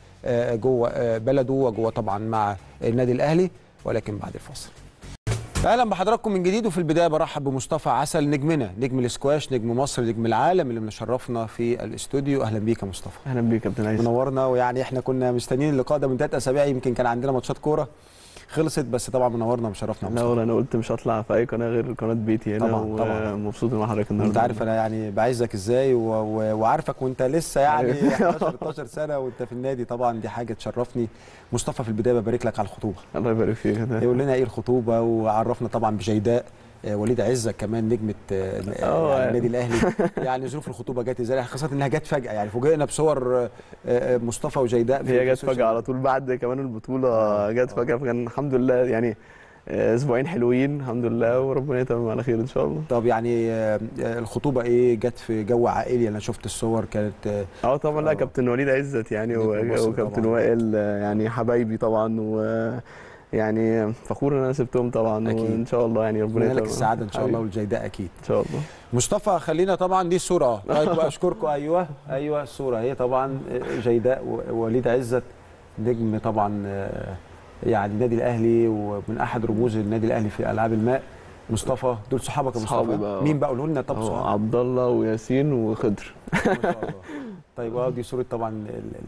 جوه بلده وجوه طبعا مع النادي الاهلي، ولكن بعد الفاصل. اهلا بحضراتكم من جديد. وفي البدايه برحب بمصطفى عسل نجمنا، نجم الاسكواش، نجم مصر، نجم العالم، اللي مشرفنا في الاستوديو. اهلا بيك يا مصطفى. اهلا بيك يا كابتن عايز. منورنا. ويعني احنا كنا مستنيين اللقاء ده من 3 اسابيع، يمكن كان عندنا ماتشات كوره خلصت، بس طبعا منورنا ومشرفنا. لا والله انا قلت مش هطلع في اي قناه غير قناه بيتي هنا. طبعا ومبسوط مع حضرتك النهارده. انت عارف انا يعني بعزك ازاي وعارفك وانت لسه يعني 11 سنه وانت في النادي. طبعا دي حاجه تشرفني. مصطفى في البدايه ببارك لك على الخطوبه. الله يبارك فيك. يقول لنا ايه الخطوبه، وعرفنا طبعا بجيداء وليد عزة كمان نجمة يعني النادي الاهلي. يعني ظروف الخطوبه جت ازاي، خاصه انها جت فجاه يعني فوجئنا بصور مصطفى وجيداء. هي جت فجاه على طول بعد كمان البطوله جت فجاه، فكان الحمد لله يعني اسبوعين حلوين الحمد لله، وربنا يتمم على خير ان شاء الله. طب يعني الخطوبه ايه، جت في جو عائلي؟ انا شفت الصور كانت طبعا. لا كابتن وليد عزت يعني وكابتن وائل يعني حبايبي طبعا، و يعني فخور ان انا سبتهم طبعا أكيد. وان شاء الله يعني ربنا يتمم لك السعاده ان شاء الله والجيداء اكيد ان شاء الله. مصطفى خلينا طبعا دي الصوره اشكركم. ايوه الصوره هي طبعا جيداء ووليد عزت نجم طبعا يعني النادي الاهلي ومن احد رموز النادي الاهلي في العاب الماء. مصطفى دول صحابك يا مصطفى؟ مين بقى قولوا لنا؟ طب صحابك عبد الله وياسين وخضر. ما شاء الله. طيب دي صوره طبعا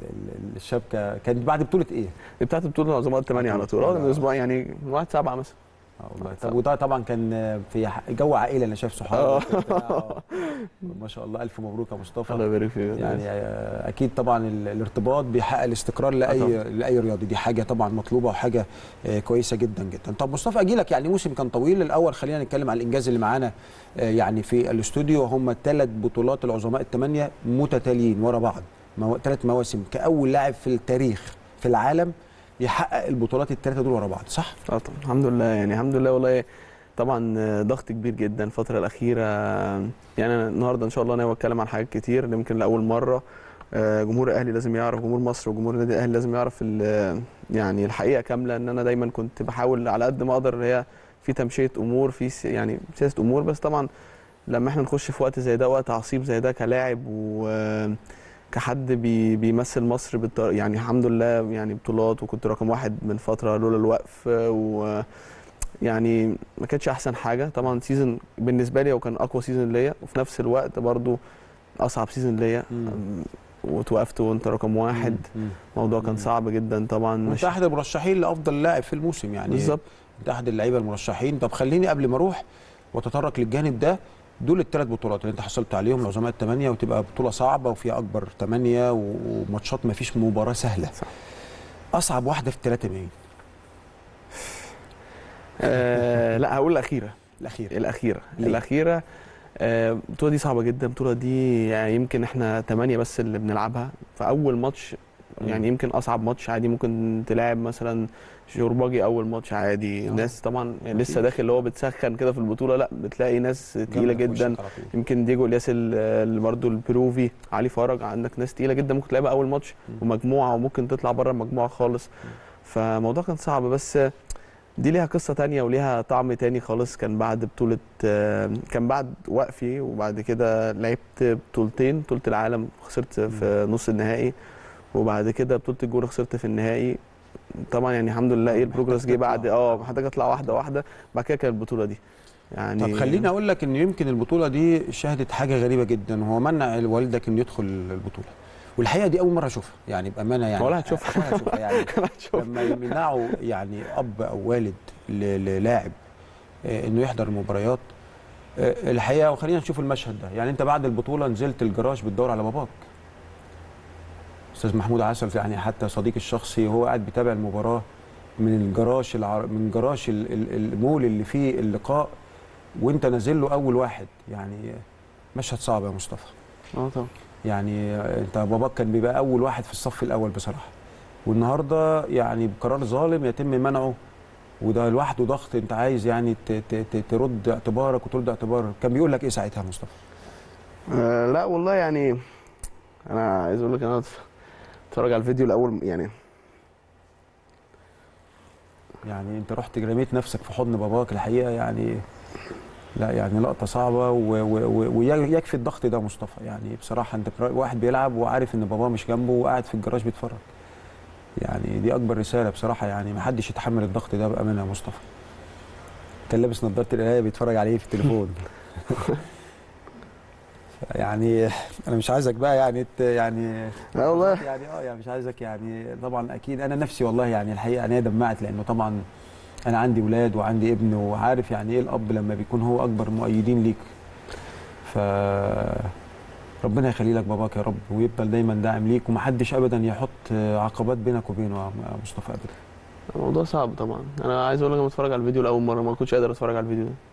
الشبكه كانت بعد بطوله ايه؟ بتاعت بطوله العظماء 8 على طول. من اسبوع يعني من 1/7 مثلا. والله. طب وده طبعا كان في جو عائله، انا شايف صحابك ما شاء الله. الف مبروك يا مصطفى. الله يبارك فيك. يعني اكيد طبعا الارتباط بيحقق الاستقرار لاي رياضي. دي حاجه طبعا مطلوبه وحاجه كويسه جدا جدا. طب مصطفى اجي لك، يعني موسم كان طويل. الاول خلينا نتكلم على الانجاز اللي معانا يعني في الاستوديو. هم 3 بطولات العظماء ال8 متتاليين ورا بعض، 3 مواسم كاول لاعب في التاريخ في العالم يحقق البطولات ال3 دول ورا بعض، صح؟ طبعا الحمد لله يعني الحمد لله والله. طبعا ضغط كبير جدا الفتره الاخيره. يعني انا النهارده ان شاء الله ناوي اتكلم عن حاجات كتير. يمكن لاول مره جمهور الاهلي لازم يعرف، جمهور مصر وجمهور النادي الاهلي لازم يعرف يعني الحقيقه كامله. ان انا دايما كنت بحاول على قد ما اقدر هي في تمشيه امور، في يعني سياسه امور. بس طبعا لما احنا نخش في وقت زي ده، وقت عصيب زي ده كلاعب كحد بيمثل مصر يعني الحمد لله يعني بطولات، وكنت رقم 1 من فتره لولا الوقف. يعني ما كانتش احسن حاجه طبعا. سيزون بالنسبه لي وكان اقوى سيزون ليا، وفي نفس الوقت برضو اصعب سيزون ليا. وتوقفت وانت رقم واحد. الموضوع كان صعب جدا طبعا. وانت احد المرشحين لافضل لاعب في الموسم يعني. بالظبط. انت احد اللعيبه المرشحين. طب خليني قبل ما اروح واتطرق للجانب ده، دول الثلاث بطولات اللي انت حصلت عليهم، العزومات 8 وتبقى بطوله صعبه وفيها اكبر 8 وماتشات ما فيش مباراه سهله. صح. اصعب واحده في الثلاثه مين؟ لا هقول الاخيره. البطوله دي صعبه جدا. البطوله دي يعني يمكن احنا 8 بس اللي بنلعبها. فاول ماتش يعني يمكن اصعب ماتش عادي ممكن تلاعب مثلا شورباجي اول ماتش عادي. ناس طبعا يعني لسه داخل اللي هو بتسخن كده في البطوله، لا بتلاقي ناس تقيله جدا. يمكن ديجو الياس اللي برده البيروفي، علي فرج، عندك ناس تقيله جدا ممكن تلعبها اول ماتش ومجموعه، وممكن تطلع بره المجموعه خالص. فالموضوع كان صعب. بس دي ليها قصه تانية وليها طعم تاني خالص. كان بعد بطوله، كان بعد وقفي، وبعد كده لعبت بطوله العالم، خسرت في نص النهائي، وبعد كده بطوله الجونه خسرت في النهائي. طبعا يعني الحمد لله البروجرس جه بعد محتاج اطلع واحده واحده. بعد كده كانت البطوله دي يعني. طب خليني اقول لك ان يمكن البطوله دي شهدت حاجه غريبه جدا، وهو منع والدك انه يدخل البطوله. والحقيقه دي اول مره اشوفها يعني بامانه يعني. ولا هتشوفها يعني لما يمنعوا يعني اب او والد للاعب انه يحضر المباريات الحقيقه. وخلينا نشوف المشهد ده. يعني انت بعد البطوله نزلت الجراج بتدور على باباك استاذ محمود عسل، يعني حتى صديقي الشخصي هو قاعد بيتابع المباراه من جراج المول اللي فيه اللقاء، وانت نازل له اول واحد. يعني مشهد صعب يا مصطفى. طبعا. يعني انت باباك كان بيبقى اول واحد في الصف الاول بصراحه، والنهارده يعني بقرار ظالم يتم منعه، وده لوحده ضغط. انت عايز يعني ترد اعتبارك وترد اعتبارك. كان بيقول لك ايه ساعتها يا مصطفى؟ لا والله يعني انا عايز اقول لك انا اتفرج على الفيديو الاول يعني انت رحت رميت نفسك في حضن باباك الحقيقه يعني. لا يعني لقطه صعبه ويكفي الضغط ده مصطفى. يعني بصراحه انت واحد بيلعب وعارف ان باباه مش جنبه وقاعد في الجراج بيتفرج. يعني دي اكبر رساله بصراحه. يعني ما حدش يتحمل الضغط ده بامانه يا مصطفى. كان لابس نظاره القرايه بيتفرج عليه في التليفون. يعني انا مش عايزك بقى يعني لا والله يعني مش عايزك يعني. طبعا اكيد انا نفسي والله يعني الحقيقه انا دمعت، لانه طبعا انا عندي ولاد وعندي ابن، وعارف يعني ايه الاب لما بيكون هو اكبر مؤيدين ليك. ف ربنا يخلي لك باباك يا رب، ويفضل دايما داعم ليك، ومحدش ابدا يحط عقبات بينك وبينه يا مصطفى ابدا. الموضوع صعب طبعا. انا عايز اقول لك انا بتفرج على الفيديو لاول مره ما كنتش قادر اتفرج على الفيديو ده.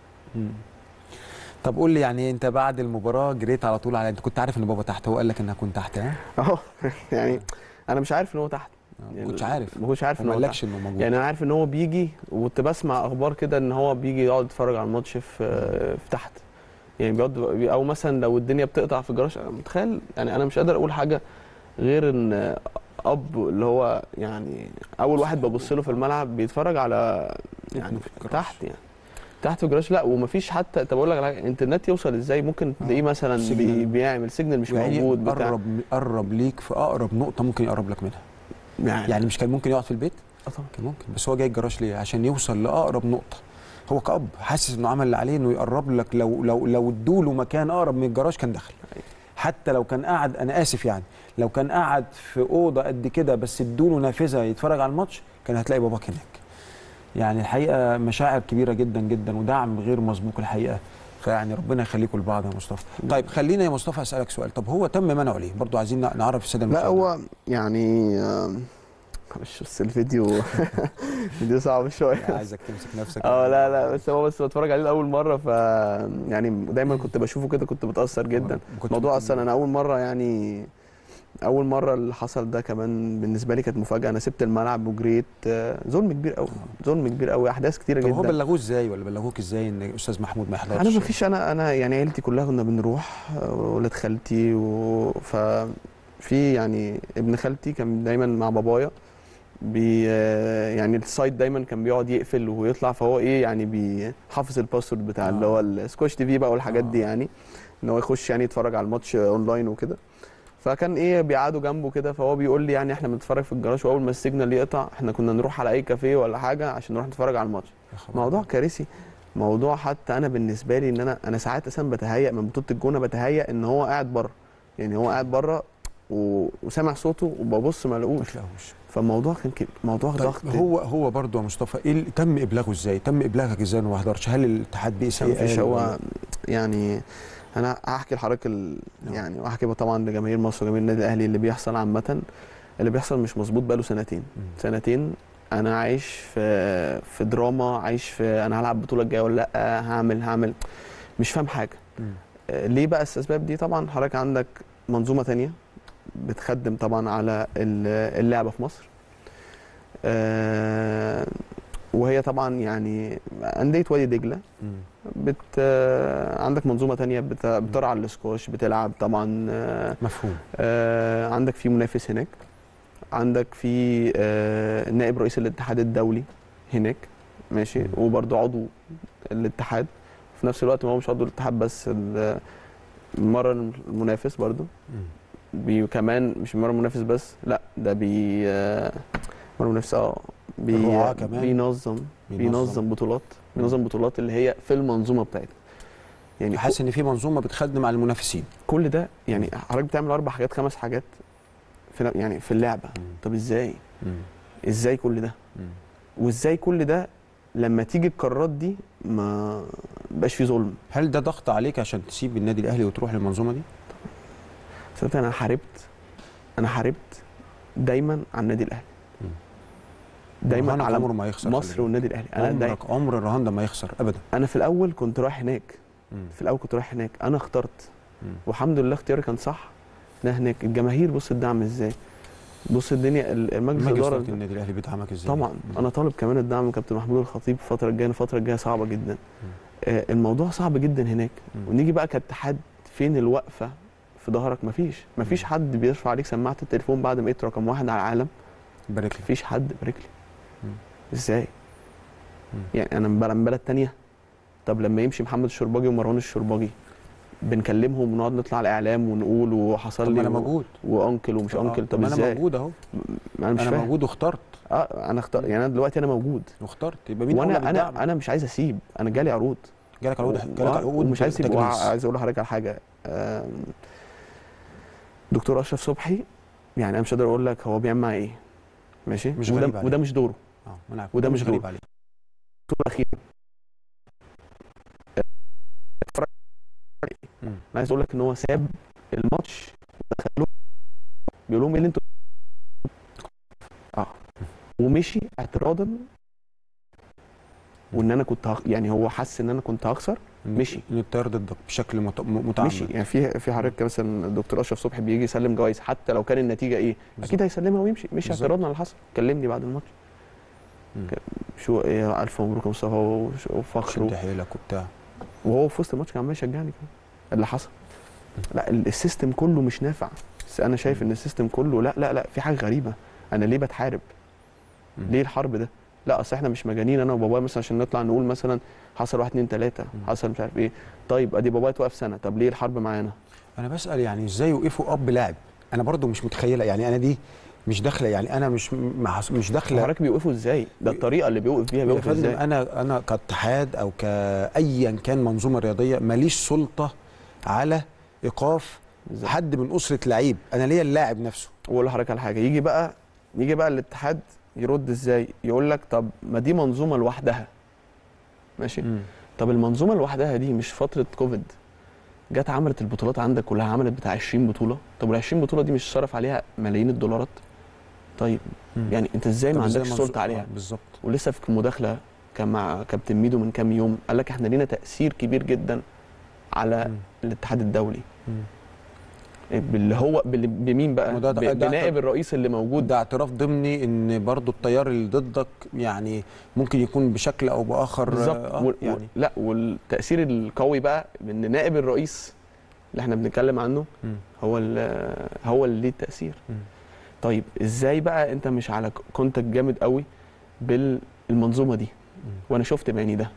طب قول لي يعني انت بعد المباراه جريت على طول على، انت كنت عارف ان بابا تحت؟ هو قال لك انك كنت تحت؟ يعني انا مش عارف ان هو تحت. ما كنتش عارف؟ ما كنتش عارف ان هو تحت. انه موجود يعني انا عارف ان هو بيجي، وكنت بسمع اخبار كده ان هو بيجي يقعد يتفرج على الماتش في تحت. يعني بيقعد، او مثلا لو الدنيا بتقطع في الجراج. متخيل يعني. انا مش قادر اقول حاجه غير ان اب اللي هو يعني اول واحد ببص له في الملعب بيتفرج على يعني تحت، يعني تحت في الجراج. لا ومفيش حتى. طب اقول لك على الانترنت يوصل ازاي؟ ممكن تلاقيه مثلا بيعمل سيجنال مش موجود بتاع. قرب ليك في اقرب نقطه ممكن يقرب لك منها. يعني مش كان ممكن يقعد في البيت؟ طبعا كان ممكن. بس هو جاي الجراج ليه؟ عشان يوصل لاقرب نقطه. هو كأب حاسس انه عمل اللي عليه انه يقرب لك. لو ادوا له مكان اقرب من الجراج كان دخل. حتى لو كان قاعد، انا اسف يعني، لو كان قاعد في اوضه قد كده بس ادوا له نافذه يتفرج على الماتش، كان هتلاقي باباك هناك. يعني الحقيقه مشاعر كبيره جدا جدا ودعم غير مسبوق الحقيقه. فيعني ربنا يخليكم لبعض يا مصطفى. طيب خلينا يا مصطفى اسالك سؤال. طب هو تم منعه ليه؟ برضو عايزين نعرف الساده المشاهدين. لا هو يعني معلش بس الفيديو فيديو صعب شويه. عايزك تمسك نفسك. لا بس هو بتفرج عليه لاول مره. ف يعني دايما كنت بشوفه كده كنت بتاثر جدا. الموضوع اصلا انا اول مره يعني اول مره اللي حصل ده كمان بالنسبه لي كانت مفاجاه. انا سبت الملعب وجريت. ظلم كبير قوي. ظلم كبير قوي. احداث كتيره جدا. طب هو بلغوه ازاي ولا بلغوك ازاي ان استاذ محمود ما يحضرش؟ انا ما فيش. انا يعني عيلتي كلها كنا بنروح، ولاد خالتي في يعني ابن خالتي كان دايما مع بابايا يعني السايت دايما كان بيقعد يقفل ويطلع. فهو ايه يعني بيحافظ الباسورد بتاع اللي هو السكوتش تي في بقى والحاجات دي، يعني ان هو يخش يعني يتفرج على الماتش اونلاين وكده. فكان ايه بيقعدوا جنبه كده، فهو بيقول لي يعني احنا بنتفرج في الجراج، واول ما السيجنال يقطع احنا كنا نروح على اي كافيه ولا حاجه عشان نروح نتفرج على الماتش. موضوع كارثي. موضوع حتى انا بالنسبه لي ان انا ساعات اصلا بتهيأ من بطوله الجونه، بتهيأ ان هو قاعد بره، يعني هو قاعد بره وسامع صوته وببص ما الاقوش. فالموضوع كان موضوع طيب ضغط. هو برضه يا مصطفى ايه تم ابلاغه ازاي؟ تم ابلاغك ازاي انه ما حضرش؟ هل الاتحاد بيسأل؟ مفيش. هو يعني انا هحكي لحضرتك يعني واحكي طبعا لجماهير مصر وجماهير النادي الاهلي اللي بيحصل عامه. اللي بيحصل مش مظبوط بقاله سنتين. انا عايش في دراما، عايش في انا هلعب البطوله الجايه ولا لا، هعمل مش فاهم حاجه. ليه بقى الاسباب دي؟ طبعا حضرتك عندك منظومه تانية بتخدم طبعا على اللعبه في مصر، وهي طبعا يعني انديه وادي دجله. عندك منظومه تانية بترعى الاسكواش، بتلعب طبعا. مفهوم. عندك في منافس هناك، عندك في نائب رئيس الاتحاد الدولي هناك، ماشي، وبرضه عضو الاتحاد في نفس الوقت. ما هو مش عضو الاتحاد بس، مرن المنافس برضه. كمان مش مرن المنافس بس، لا ده مرن المنافس بينظم بطولات اللي هي في المنظومه بتاعتنا. يعني حاسس ان في منظومه بتخدم على المنافسين. كل ده يعني حضرتك بتعمل 4 حاجات 5 حاجات يعني في اللعبه. طب ازاي كل ده؟ وازاي كل ده لما تيجي القرارات دي ما بقاش في ظلم؟ هل ده ضغط عليك عشان تسيب النادي الاهلي وتروح للمنظومه دي؟ صراحه انا حاربت دايما على النادي الاهلي، دايما على عمره ما يخسر مصر والنادي الاهلي. عمر الرهان ده ما يخسر ابدا. انا في الاول كنت رايح هناك، انا اخترت والحمد لله اختياري كان صح. هناك الجماهير بص الدعم ازاي، بص الدنيا. المجلس الاداره النادي الاهلي بيدعمك ازاي؟ طبعا. انا طالب كمان الدعم من كابتن محمود الخطيب الفتره الجايه صعبه جدا. الموضوع صعب جدا هناك. ونيجي بقى كاتحاد، فين الوقفه في ظهرك؟ مفيش حد بيرفع عليك سماعه التليفون بعد ما بقيت رقم 1 على العالم بارك لي. مفيش حد بارك لي. ازاي؟ يعني انا من بلد تانية. طب لما يمشي محمد الشرباجي ومروان الشرباجي بنكلمهم ونقعد نطلع على الاعلام ونقول وحصل لي انا موجود وانكل ومش انكل. طب ازاي؟ انا موجود اهو. انا موجود واخترت. انا اختار. يعني انا دلوقتي انا موجود واخترت. يبقى مين انا مش عايز اسيب. انا جالي عروض. جالك عروض ومش عايز اسيب. عايز اقول لحضرتك على حاجه. دكتور اشرف صبحي، يعني انا مش قادر اقول لك هو بيعمل معايا ايه، ماشي. وده مش دوره. وده مش دوره. البطوله الاخيره انا عايز اقول لك ان هو ساب الماتش ودخل بيقول لهم ايه اللي انتوا ومشي اعتراضا، وان انا كنت يعني هو حس ان انا كنت هخسر. مشي ان التيار ضدك بشكل متعمد. مشي. يعني في حضرتك مثلا الدكتور اشرف صبحي بيجي يسلم جوائز حتى لو كان النتيجه ايه بالزبط. اكيد هيسلمها ويمشي. مشي اعتراضا على اللي حصل. كلمني بعد الماتش شو إيه الف مبروك يا مصطفى وفخر شد حيلك وبتاع، وهو في وسط الماتش كان عمال يشجعني كمان. اللي حصل لا السيستم كله مش نافع. انا شايف ان السيستم كله لا في حاجه غريبه. انا ليه بتحارب؟ ليه الحرب ده؟ لا اصل احنا مش مجانين انا وبابايا مثلا عشان نطلع نقول مثلا حصل 1 2 3 حصل مش عارف ايه. طيب ادي بابايا توقف سنه، طب ليه الحرب معانا؟ انا بسال يعني ازاي يوقفوا اب لاعب؟ انا برضو مش متخيله. يعني انا دي مش داخله. يعني انا مش داخله. حضرتك بيوقفوا ازاي؟ ده الطريقه اللي بيوقف بيها. بيوقف ازاي؟ انا كاتحاد او كايا كان منظومه رياضيه ماليش سلطه على ايقاف حد من اسره لعيب. انا ليا اللاعب نفسه. واقول لحضرتك على حاجه. يجي بقى الاتحاد يرد ازاي؟ يقول لك طب ما دي منظومه لوحدها، ماشي. طب المنظومه لوحدها دي مش فتره كوفيد جت عملت البطولات عندك كلها، عملت بتاع 20 بطوله. طب وال 20 بطوله دي مش صرف عليها ملايين الدولارات؟ طيب يعني انت ازاي ما عندكش سلطه عليها؟ بالظبط. ولسه في مداخله كان مع كابتن ميدو من كام يوم قال لك احنا لينا تاثير كبير جدا على الاتحاد الدولي. اللي هو بمين بقى؟ بنائب الرئيس اللي موجود. ده اعتراف ضمني ان برضو التيار اللي ضدك يعني ممكن يكون بشكل او باخر بالظبط. يعني لا والتاثير القوي بقى ان نائب الرئيس اللي احنا بنتكلم عنه هو اللي ليه التاثير. طيب ازاي بقى انت مش على كونتاكت جامد قوي بالمنظومه دي؟ وانا شفت بعيني ده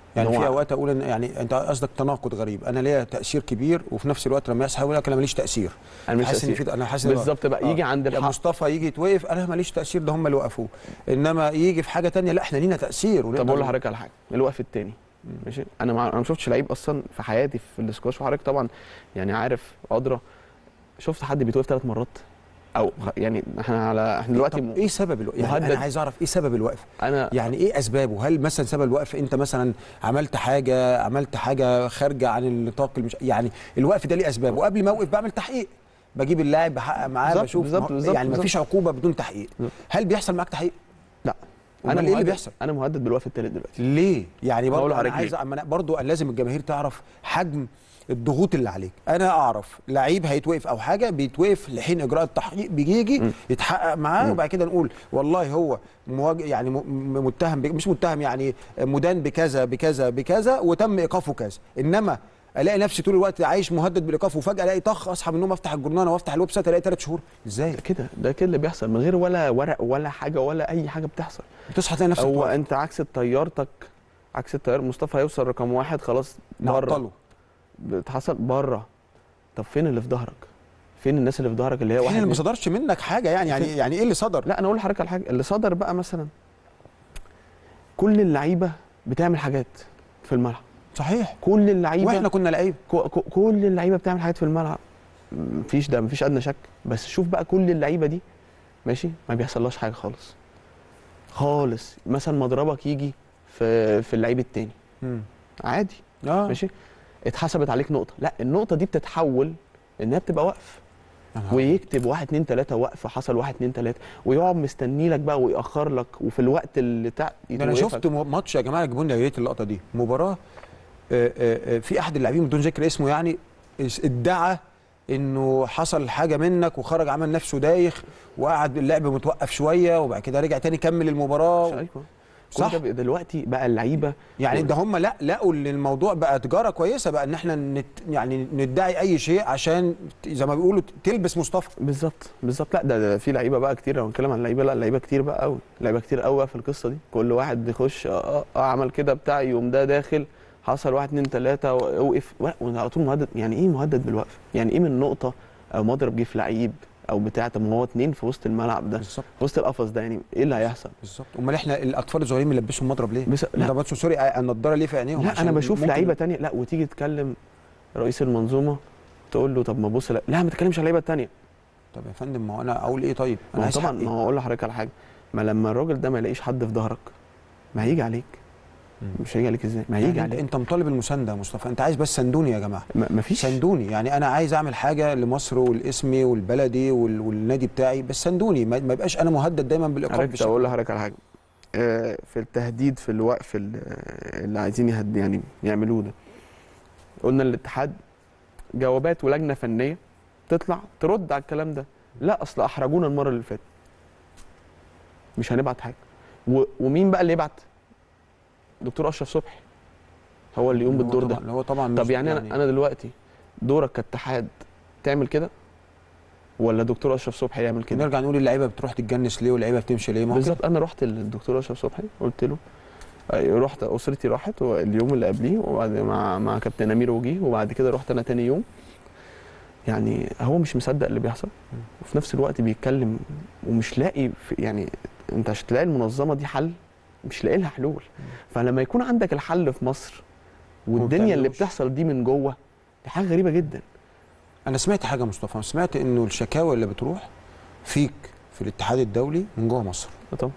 يعني في اوقات اقول ان يعني انت قصدك تناقض غريب، انا ليا تاثير كبير وفي نفس الوقت لما يحصل يقول لك انا ماليش تاثير. انا حاسس ان انا حاسس بالظبط بقى يجي عند الحق مصطفى يجي يتوقف انا ماليش تاثير، ده هم اللي وقفوه. انما يجي في حاجه ثانيه لا احنا لينا تاثير. طب اقول لحضرتك على حاجه، الوقف الثاني ماشي، انا ما شفتش لعيب اصلا في حياتي في الاسكواش، وحضرتك طبعا يعني عارف ادرى، شفت حد بيتوقف 3 مرات او يعني احنا دلوقتي ايه سبب الوقف؟ يعني انا عايز اعرف ايه سبب الوقف، يعني ايه اسبابه؟ هل مثلا سبب الوقف انت مثلا عملت حاجه خارجه عن النطاق يعني الوقف ده ليه اسباب، وقبل ما اوقف بعمل تحقيق، بجيب اللاعب بحقق معاه بشوف يعني ما فيش عقوبه بدون تحقيق. هل بيحصل معاك تحقيق؟ لا. انا ايه اللي بيحصل؟ انا مهدد بالوقف الثالث دلوقتي. ليه؟ يعني برضه انا عايز برضه لازم الجماهير تعرف حجم الضغوط اللي عليك. انا اعرف لعيب هيتوقف او حاجه بيتوقف لحين اجراء التحقيق، بيجي يتحقق معاه وبعد كده نقول والله هو يعني متهم مش متهم، يعني مدان بكذا بكذا بكذا وتم ايقافه كذا. انما الاقي نفسي طول الوقت عايش مهدد بالايقاف وفجاه الاقي طخ اصحى من النوم افتح الجورنال وافتح الويب سايت الاقي 3 شهور. ازاي ده كده اللي بيحصل من غير ولا ورق ولا حاجه ولا اي حاجه بتحصل. بتصحى تلاقي نفسك هو انت عكس طيارتك، عكس الطيار. مصطفى هيوصل رقم 1 خلاص بره، بتحصل بره. طب فين اللي في ظهرك؟ فين الناس اللي في ظهرك اللي هي واحد اللي ما صدرش منك حاجه؟ يعني ايه اللي صدر؟ لا انا اقول لحضرتك على حاجه اللي صدر بقى. مثلا كل اللعيبه بتعمل حاجات في الملعب. صحيح، كل اللعيبه، واحنا كنا لعيبه، كل اللعيبه بتعمل حاجات في الملعب، مفيش ادنى شك. بس شوف بقى كل اللعيبه دي ماشي ما بيحصلهاش حاجه خالص خالص. مثلا مضربك يجي في اللعيب التاني عادي ماشي، اتحسبت عليك نقطه، لا النقطه دي بتتحول انها بتبقى وقف، ويكتب 1 2 3 وقف، حصل 1 2 3 ويقعد مستني لك بقى ويأخر لك، وفي الوقت اللي انا شفت ماتش يا جماعه جيبوا لنا يا ريت اللقطه دي، مباراه في احد اللاعبين بدون ذكر اسمه يعني ادعى انه حصل حاجه منك وخرج عمل نفسه دايخ وقعد اللعب متوقف شويه وبعد كده رجع تاني كمل المباراه. صح. دلوقتي بقى اللعيبه يعني ده هم لقوا ان الموضوع بقى تجاره كويسه بقى، ان احنا يعني ندعي اي شيء عشان زي ما بيقولوا تلبس مصطفى. بالظبط. لا ده في لعيبه بقى كتير، لو هنتكلم عن لعيبه، لا لعيبه كتير بقى قوي، لعيبه كتير قوي في القصه دي. كل واحد يخش عمل كده بتاع، يوم ده داخل حصل 1 2 3 اوقف على طول مهدد. يعني ايه مهدد بالوقف؟ يعني ايه من نقطه او مضرب جه في لعيب او بتاع؟ طب ما هو 2 في وسط الملعب ده بالزبط. في وسط القفص ده، يعني ايه اللي هيحصل بالظبط؟ امال احنا الاطفال الصغيرين بنلبسهم مضرب ليه؟ لا سوري النضاره ليه في عينيهم؟ لا انا بشوف لعيبه ثانيه، لا وتيجي تكلم رئيس المنظومه تقول له طب ما بص، لا ما تتكلمش على لعيبه ثانيه. طب يا فندم ما هو انا اقول ايه؟ طيب انا عايز طبعا ما هو اقول لحضرتك على حاجه، ما لما الراجل ده ما يلاقيش حد في ظهرك ما هيجي عليك. مش هيجي عليك ازاي؟ ما هيجي يعني عليك. انت مطالب المسانده يا مصطفى، انت عايز بس سندوني يا جماعه. ما فيش سندوني، يعني انا عايز اعمل حاجه لمصر والاسمي والبلدي والنادي بتاعي، بس سندوني، ما يبقاش انا مهدد دايما بالايقاف. اقول لحضرتك على حاجه، في التهديد في الوقف اللي عايزين يعني يعملوه ده، قلنا الاتحاد جوابات ولجنه فنيه تطلع ترد على الكلام ده. لا اصل احرجونا المره اللي فاتت، مش هنبعت حاجه. ومين بقى اللي يبعت؟ دكتور اشرف صبحي هو اللي يقوم بالدور ده. هو طبعا طب يعني انا دلوقتي دورك كاتحاد تعمل كده ولا دكتور اشرف صبحي يعمل كده؟ نرجع نقول اللعيبه بتروح تتجنس ليه واللعيبه بتمشي ليه؟ بالظبط. انا رحت للدكتور اشرف صبحي قلت له، رحت اسرتي راحت اليوم اللي قبليه، وبعد مع كابتن امير وجيه، وبعد كده رحت انا تاني يوم. يعني هو مش مصدق اللي بيحصل، وفي نفس الوقت بيتكلم ومش لاقي يعني انت عشان تلاقي المنظمه دي حل مش لاقي لها حلول. فلما يكون عندك الحل في مصر والدنيا اللي بتحصل دي من جوه، دي حاجه غريبه جدا. انا سمعت حاجه مصطفى، سمعت انه الشكاوى اللي بتروح فيك في الاتحاد الدولي من جوه مصر. طبعا.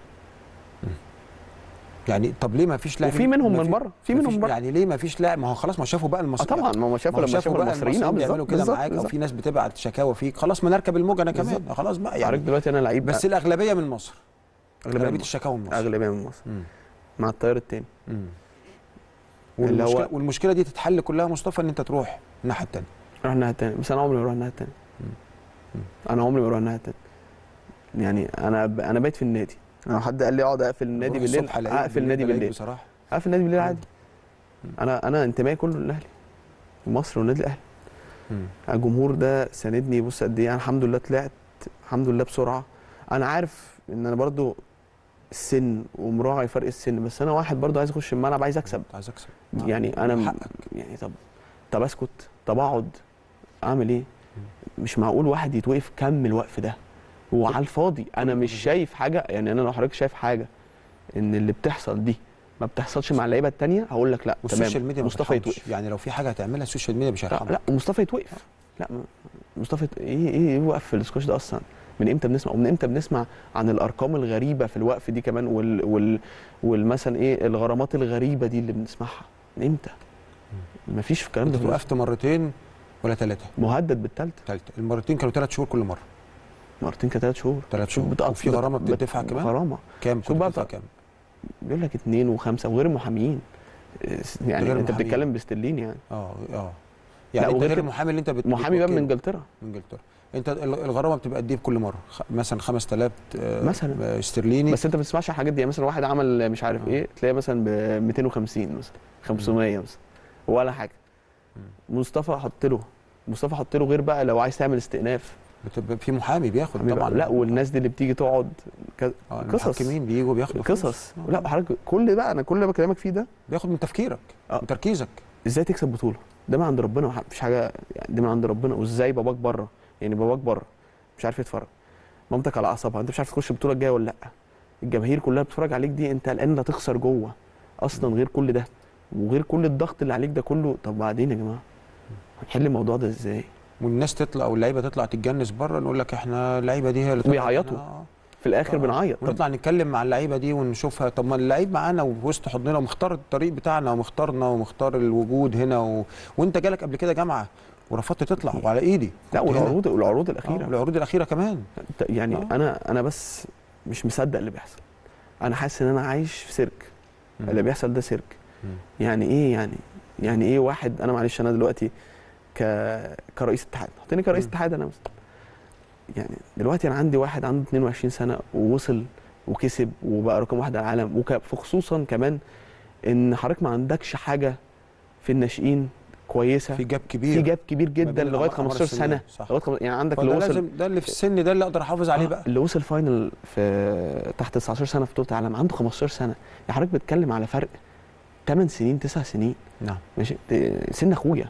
يعني طب ليه ما فيش لاعب؟ وفي منهم من بره، في منهم بره. يعني ليه ما فيش لاعب؟ ما هو خلاص ما شافوا بقى المصريين. طبعا ما هو شافوا لما شافوا المصريين بيعملوا كده معاك، او في ناس بتبعت شكاوى فيك، خلاص ما نركب الموجه انا كمان، خلاص بقى يعني. دلوقتي انا لعيب بس الاغلبيه من مصر، اغلبيه الشكاوى من مصر، اغلبيه من مصر مع التيار الثاني. والمشكله دي تتحل كلها مصطفى ان انت تروح الناحيه الثانيه. اروح الناحيه الثانيه، بس انا عمري ما اروح الناحيه الثانيه. انا عمري ما اروح الناحيه الثانيه. يعني انا بايت في النادي. لو حد قال لي اقعد اقفل النادي بالليل اقفل النادي بالليل بصراحه، اقفل النادي بالليل عادي. انا انتمائي كله للاهلي ومصر والنادي الاهلي. الجمهور ده ساندني، بص قد ايه. انا الحمد لله طلعت الحمد لله بسرعه. انا عارف ان انا برضو السن ومراعي فرق السن، بس انا واحد برضو عايز اخش الملعب، عايز اكسب. عايز اكسب يعني انا حقك. يعني طب اسكت، طب اقعد اعمل ايه؟ مش معقول واحد يتوقف كم الوقف ده وعلى الفاضي. انا مش شايف حاجه، يعني انا لو حضرتك شايف حاجه ان اللي بتحصل دي ما بتحصلش مع اللعيبه الثانيه هقول لك لا والسوشيال تمام، ميديا مصطفى يتوقف. يعني لو في حاجه هتعملها السوشيال ميديا مش هيرحمك. لا ومصطفى يتوقف. لا مصطفى ايه وقف في الاسكواش ده اصلا؟ من امتى بنسمع؟ ومن امتى بنسمع عن الارقام الغريبه في الوقف دي كمان، والمثلا ايه الغرامات الغريبه دي اللي بنسمعها؟ من امتى؟ مفيش في الكلام انت ده. وقفت مرتين ولا 3؟ مهدد بالثالثه. المرتين كانوا 3 شهور كل مره. مرتين كانت 3 شهور. 3 شهور وفي غرامه بتدفع كمان. غرامه كام؟ شوف بقى بتدفع كام؟ بيقول لك 2 و5 وغير محامين. يعني غير انت محامين. بتتكلم باسترلين يعني. يعني لا انت وغير غير كده المحامي اللي انت محامي بقى من انجلترا. انت الغرامه بتبقى قد ايه كل مره؟ مثلا 5000 مثلا استرليني. بس انت ما بتسمعش الحاجات دي. يعني مثلا واحد عمل مش عارف ايه تلاقيه مثلا ب 250 مثلا 500 مثلا ولا حاجه. مصطفى حط له غير بقى لو عايز تعمل استئناف بتبقى في محامي بياخد طبعا. لا والناس دي اللي بتيجي تقعد قصص. المحكمين بييجوا بياخدوا قصص. لا حضرتك كل بقى انا كل اللي بكلمك فيه ده بياخد من تفكيرك من تركيزك. ازاي تكسب بطوله؟ ده من عند ربنا، مفيش حاجه يعني، ده من عند ربنا. وازاي باباك بره، يعني باباك بره مش عارف يتفرج، مامتك على اعصابها، انت مش عارف تخش البطوله الجايه ولا لا، الجماهير كلها بتتفرج عليك، دي انت قلقان لا تخسر جوه اصلا. غير كل ده وغير كل الضغط اللي عليك ده كله، طب بعدين يا جماعه هنحل الموضوع ده ازاي؟ والناس تطلع او اللعيبه تطلع تتجنس بره، نقول لك احنا اللعيبه دي هي اللي بيعيطوا في الاخر بنعيط. ونطلع نتكلم مع اللعيبه دي ونشوفها. طب ما اللعيب معانا ووسط حضننا ومختار الطريق بتاعنا ومختارنا ومختار الوجود هنا وانت جالك قبل كده جامعه ورفضت تطلع وعلى ايدي. لا والعروض الاخيره. والعروض الاخيره كمان. يعني انا بس مش مصدق اللي بيحصل. انا حاسس ان انا عايش في سيرك. اللي بيحصل ده سيرك. يعني ايه يعني ايه واحد، انا معلش انا دلوقتي كرئيس اتحاد، حطيني كرئيس اتحاد انا مثلا. يعني دلوقتي انا عندي واحد عنده 22 سنه ووصل وكسب وبقى رقم 1 على العالم، وخصوصا كمان ان حضرتك ما عندكش حاجه في الناشئين كويسه. في جاب كبير جدا لغايه 15 سنه. يعني عندك اللي وصل لازم ده اللي في السن ده اللي اقدر احافظ عليه بقى. اللي وصل فاينل في تحت 19 سنه في بطوله العالم عنده 15 سنه. يعني حضرتك بتتكلم على فرق 8 سنين 9 سنين. نعم ماشي، سن اخويا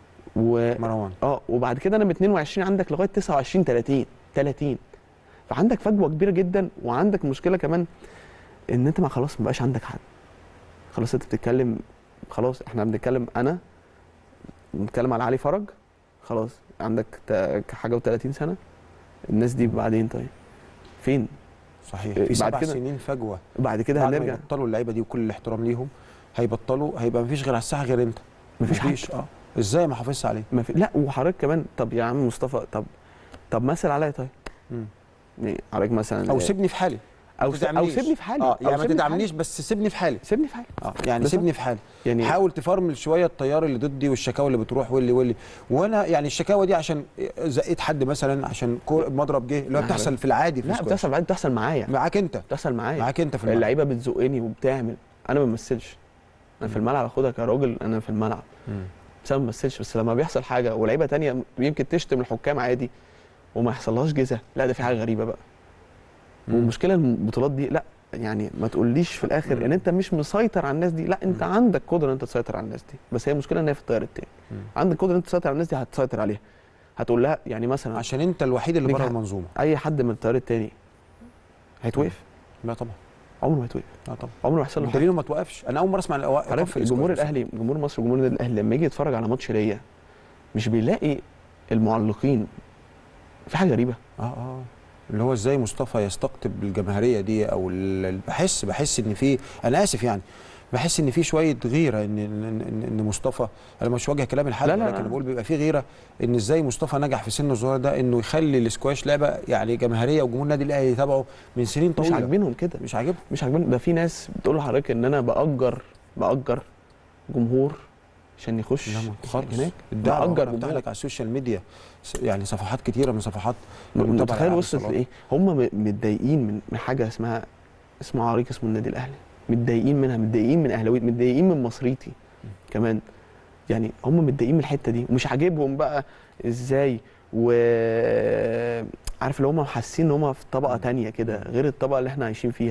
مروان. وبعد كده انا من 22 عندك لغايه 29 30 فعندك فجوه كبيره جدا. وعندك مشكله كمان ان انت خلاص ما بقاش عندك حد. خلاص انت بتتكلم، خلاص احنا بنتكلم، انا بنتكلم على علي فرج، خلاص عندك حاجه و30 سنه. الناس دي بعدين طيب فين؟ صحيح في 7 سنين فجوه. بعد كده هنرجع يبطلوا اللعيبه دي وكل الاحترام ليهم، هيبطلوا هيبقى مفيش غير على الساحه غير انت. مفيش ازاي ما حافظش عليه؟ لا وحضرتك كمان. طب يا عم مصطفى، طب مثل عليا طيب. يعني حضرتك مثلا او سيبني في حالي او سيبني في حالي. يعني ما تدعمنيش بس سيبني في حالي. يعني سيبني في حالي. يعني حاول تفرمل شويه التيار اللي ضدي والشكاوى اللي بتروح واللي وانا يعني الشكاوى دي عشان زقيت حد مثلا، عشان مضرب جه اللي هو بتحصل في العادي. لا بتحصل معايا. معاك انت في الملعب. اللعيبه بتزقني وبتعمل. انا ما بمثلش. انا في الملعب اخدها كراجل، انا في الملعب بس ما بمثلش. بس لما بيحصل حاجه ولعيبه ثانيه يمكن تشتم الحكام عادي وما يحصلهاش جزا، لا ده في حاجه غريبه بقى. والمشكله البطولات دي لا يعني ما تقوليش في الاخر ان انت مش مسيطر على الناس دي. لا انت عندك قدره ان انت تسيطر على الناس دي، بس هي المشكله ان هي في التيار التاني. عندك قدره ان انت تسيطر على الناس دي، هتسيطر عليها، هتقول لها يعني مثلا عشان انت الوحيد اللي بره المنظومه. اي حد من التيار التاني هيتوقف؟ لا طبعا عمره ما هيتوقف. لا طبعا عمره ما هيحصل له دليله ما توقفش. انا اول مره اسمع جمهور الاهلي، جمهور مصر وجمهور النادي الاهلي لما يجي يتفرج على ماتش ليا مش بيلاقي المعلقين في حاجه غريبه. اللي هو ازاي مصطفى يستقطب الجماهيريه دي، او بحس ان في، انا اسف يعني، بحس ان في شويه غيره ان مصطفى، انا مش واجه كلام الحد، لكن انا بقول بيبقى في غيره ان ازاي مصطفى نجح في سنه الصغير ده انه يخلي الاسكواش لعبه يعني جماهيريه، وجمهور النادي الاهلي يتابعه من سنين طويله. مش عاجبينهم كده، مش عاجبينهم. ده في ناس بتقول لحضرتك ان انا باجر جمهور عشان يخش هناك. باجر جمهور لك على السوشيال ميديا يعني صفحات كتيره من صفحات. متخيل وصلت لايه؟ هم متضايقين من حاجه اسمها عريق اسمه النادي الاهلي، متضايقين منها، متضايقين من اهلاويه، متضايقين من مصريتي كمان. يعني هم متضايقين من الحته دي ومش عاجبهم بقى ازاي. وعارف اللي هم حاسين ان هم في طبقه تانية كده غير الطبقه اللي احنا عايشين فيها.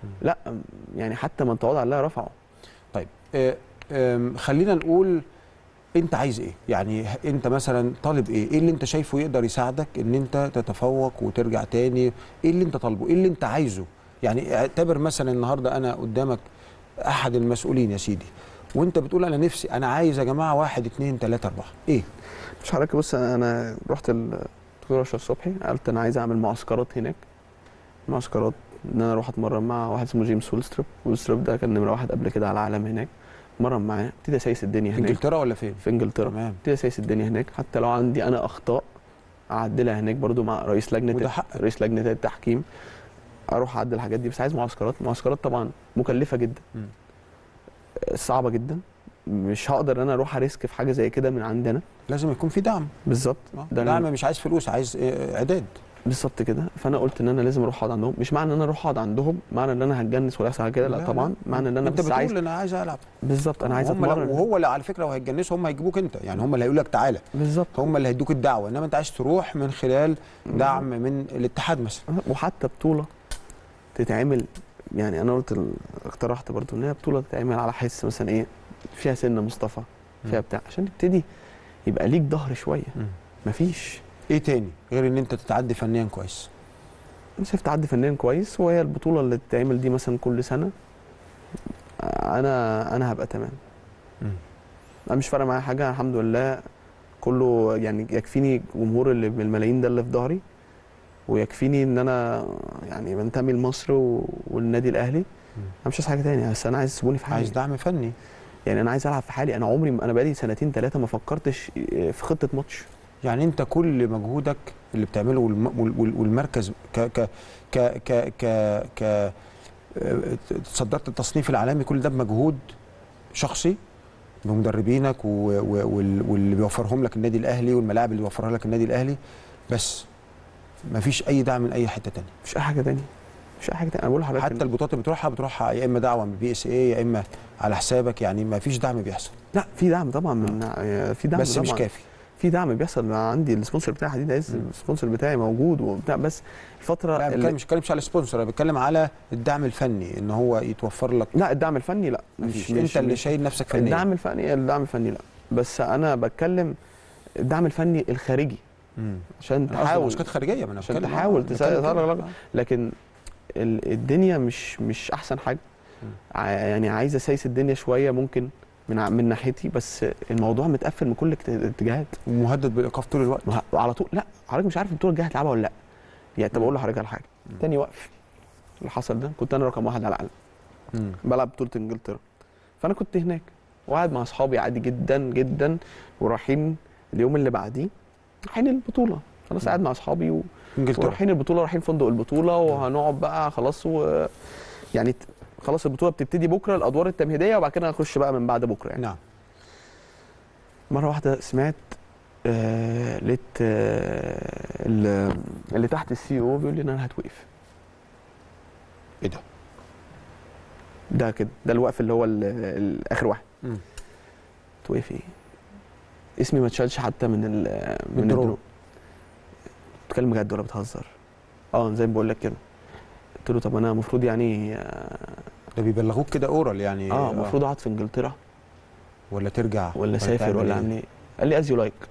لا يعني حتى من تواضع الله رفعه. طيب خلينا نقول انت عايز ايه؟ يعني انت مثلا طالب ايه اللي انت شايفه يقدر يساعدك ان انت تتفوق وترجع تاني؟ ايه اللي انت طالبه؟ ايه اللي انت عايزه؟ يعني اعتبر مثلا النهارده انا قدامك احد المسؤولين يا سيدي، وانت بتقول انا نفسي، انا عايز يا جماعه 1 2 3 4، ايه؟ مش حضرتك بص، انا رحت الدكتور اشرف صبحي، قلت انا عايز اعمل معسكرات هناك، معسكرات ان انا اروح اتمرن مع واحد اسمه جيمس وولستروب ده كان نمره 1 قبل كده على العالم هناك، اتمرن معاه، ابتدي اسايس الدنيا في هناك. انجلترا ولا فين؟ في انجلترا. تمام. ابتدي اسايس الدنيا هناك، حتى لو عندي انا اخطاء اعدلها هناك برضو مع رئيس لجنه التحكيم، اروح اعدل الحاجات دي. بس عايز معسكرات طبعا مكلفه جدا، صعبه جدا، مش هقدر ان انا اروح اريسك في حاجه زي كده من عندنا. لازم يكون في دعم. بالظبط. دعم مش عايز فلوس، عايز اعداد. بالظبط كده. فانا قلت ان انا لازم اروح اقعد عندهم، مش معنى ان انا اروح اقعد عندهم معنى ان انا هتجنس ولا يحصل كده، لا طبعا، معنى ان انا انت بس عايز، انا عايز العب. بالظبط، انا عايز اتمرن. وهو اللي على فكره لو هيتجنسوا هم هيجيبوك انت، يعني هم اللي هيقولوا لك تعالى. بالظبط. هم اللي هيدوك الدعوه، انما انت عايز تروح من خلال دعم من الاتحاد مثلا. وحتى بطوله تتعمل، يعني انا اقترحت برضو ان هي بطوله تتعمل على حس مثلا ايه، فيها سنه مصطفى، فيها بتاع، عشان تبتدي يبقى ليك ظهر شويه. مفيش ايه تاني غير ان انت تتعدي فنيا كويس؟ مش تعدي فنيا كويس، وهي البطوله اللي تتعمل دي مثلا كل سنه، انا هبقى تمام. انا مش فارق معايا حاجه، الحمد لله كله، يعني يكفيني جمهور اللي بالملايين ده اللي في ظهري، ويكفيني ان انا يعني بنتمي لمصر والنادي الاهلي. انا مش عايز حاجه تاني، بس انا عايز تسيبوني في حالي. عايز دعم فني، يعني انا عايز العب في حالي. انا بقالي 2 3 ما فكرتش في خطه ماتش. يعني انت كل مجهودك اللي بتعمله والمركز ك ك ك ك ك ك تصدرت التصنيف العالمي، كل ده بمجهود شخصي بمدربينك واللي بيوفرهم لك النادي الاهلي والملاعب اللي بيوفرها لك النادي الاهلي، بس ما فيش اي دعم من اي حته ثانيه؟ مفيش اي حاجه ثانيه، مفيش اي حاجه ثانيه. انا بقول لحضرتك حتى البطولات اللي بتروحها يا اما دعوه من BSA يا اما على حسابك، يعني ما فيش دعم بيحصل؟ لا في دعم طبعا، من في دعم بس طبعا، مش كافي. في دعم بيحصل. عندي السبونسر بتاعي حديد عز، السبونسر بتاعي موجود وبتاع، بس الفتره لا مش بتكلمش على سبونسر، انا بتكلم على الدعم الفني، ان هو يتوفر لك. لا الدعم الفني لا، مش انت اللي شايل نفسك فنيا. الدعم الفني لا، بس انا بتكلم الدعم الفني الخارجي، عشان تحاول ماسكات خارجيه، ما انا عشان تحاول تسيطر، لكن الدنيا مش احسن حاجه. يعني عايز اسايس الدنيا شويه ممكن من ناحيتي، بس الموضوع متقفل من كل الاتجاهات ومهدد بالايقاف طول الوقت على طول. لا حضرتك مش عارف البطوله الجايه هتلعبها ولا لا. يعني طب اقول لحضرتك على حاجه، تاني وقف اللي حصل ده كنت انا رقم 1 على العالم، بلعب بطوله انجلترا، فانا كنت هناك وقاعد مع اصحابي عادي جدا جدا، ورايحين اليوم اللي بعديه رايحين البطوله، خلاص قاعد مع اصحابي ورايحين البطوله، رايحين فندق البطوله وهنقعد بقى خلاص، يعني خلاص البطوله بتبتدي بكره، الادوار التمهيديه، وبعد كده هنخش بقى من بعد بكره يعني. نعم. مره واحده سمعت لقيت اللي تحت الCEO بيقول لي ان انا هتوقف. ايه ده؟ ده كده، ده الوقف اللي هو اخر واحد. توقف ايه؟ اسمي ما اتشالش حتى من الدرو. بتتكلم بجد ولا بتهزر؟ زي ما بقول لك كده. قلت له طب انا المفروض يعني ده بيبلغوك كده اورال يعني؟ المفروض اقعد في انجلترا ولا ترجع ولا اسافر ولا اعمل ايه؟ قال لي از يو لايك.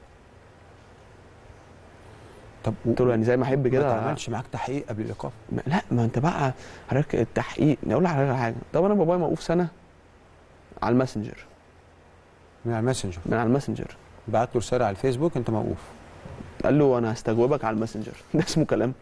طب قلت له يعني زي ما احب كده. ما تعملش معاك تحقيق قبل الايقاف؟ لا ما انت بقى حضرتك التحقيق، اقول لك على حاجه. طب انا بابايا موقوف سنه على الماسنجر. من على الماسنجر؟ من على الماسنجر. بعت له رساله على الفيسبوك انت موقوف. قال له انا هستجوبك على الماسنجر. ده اسمه كلام؟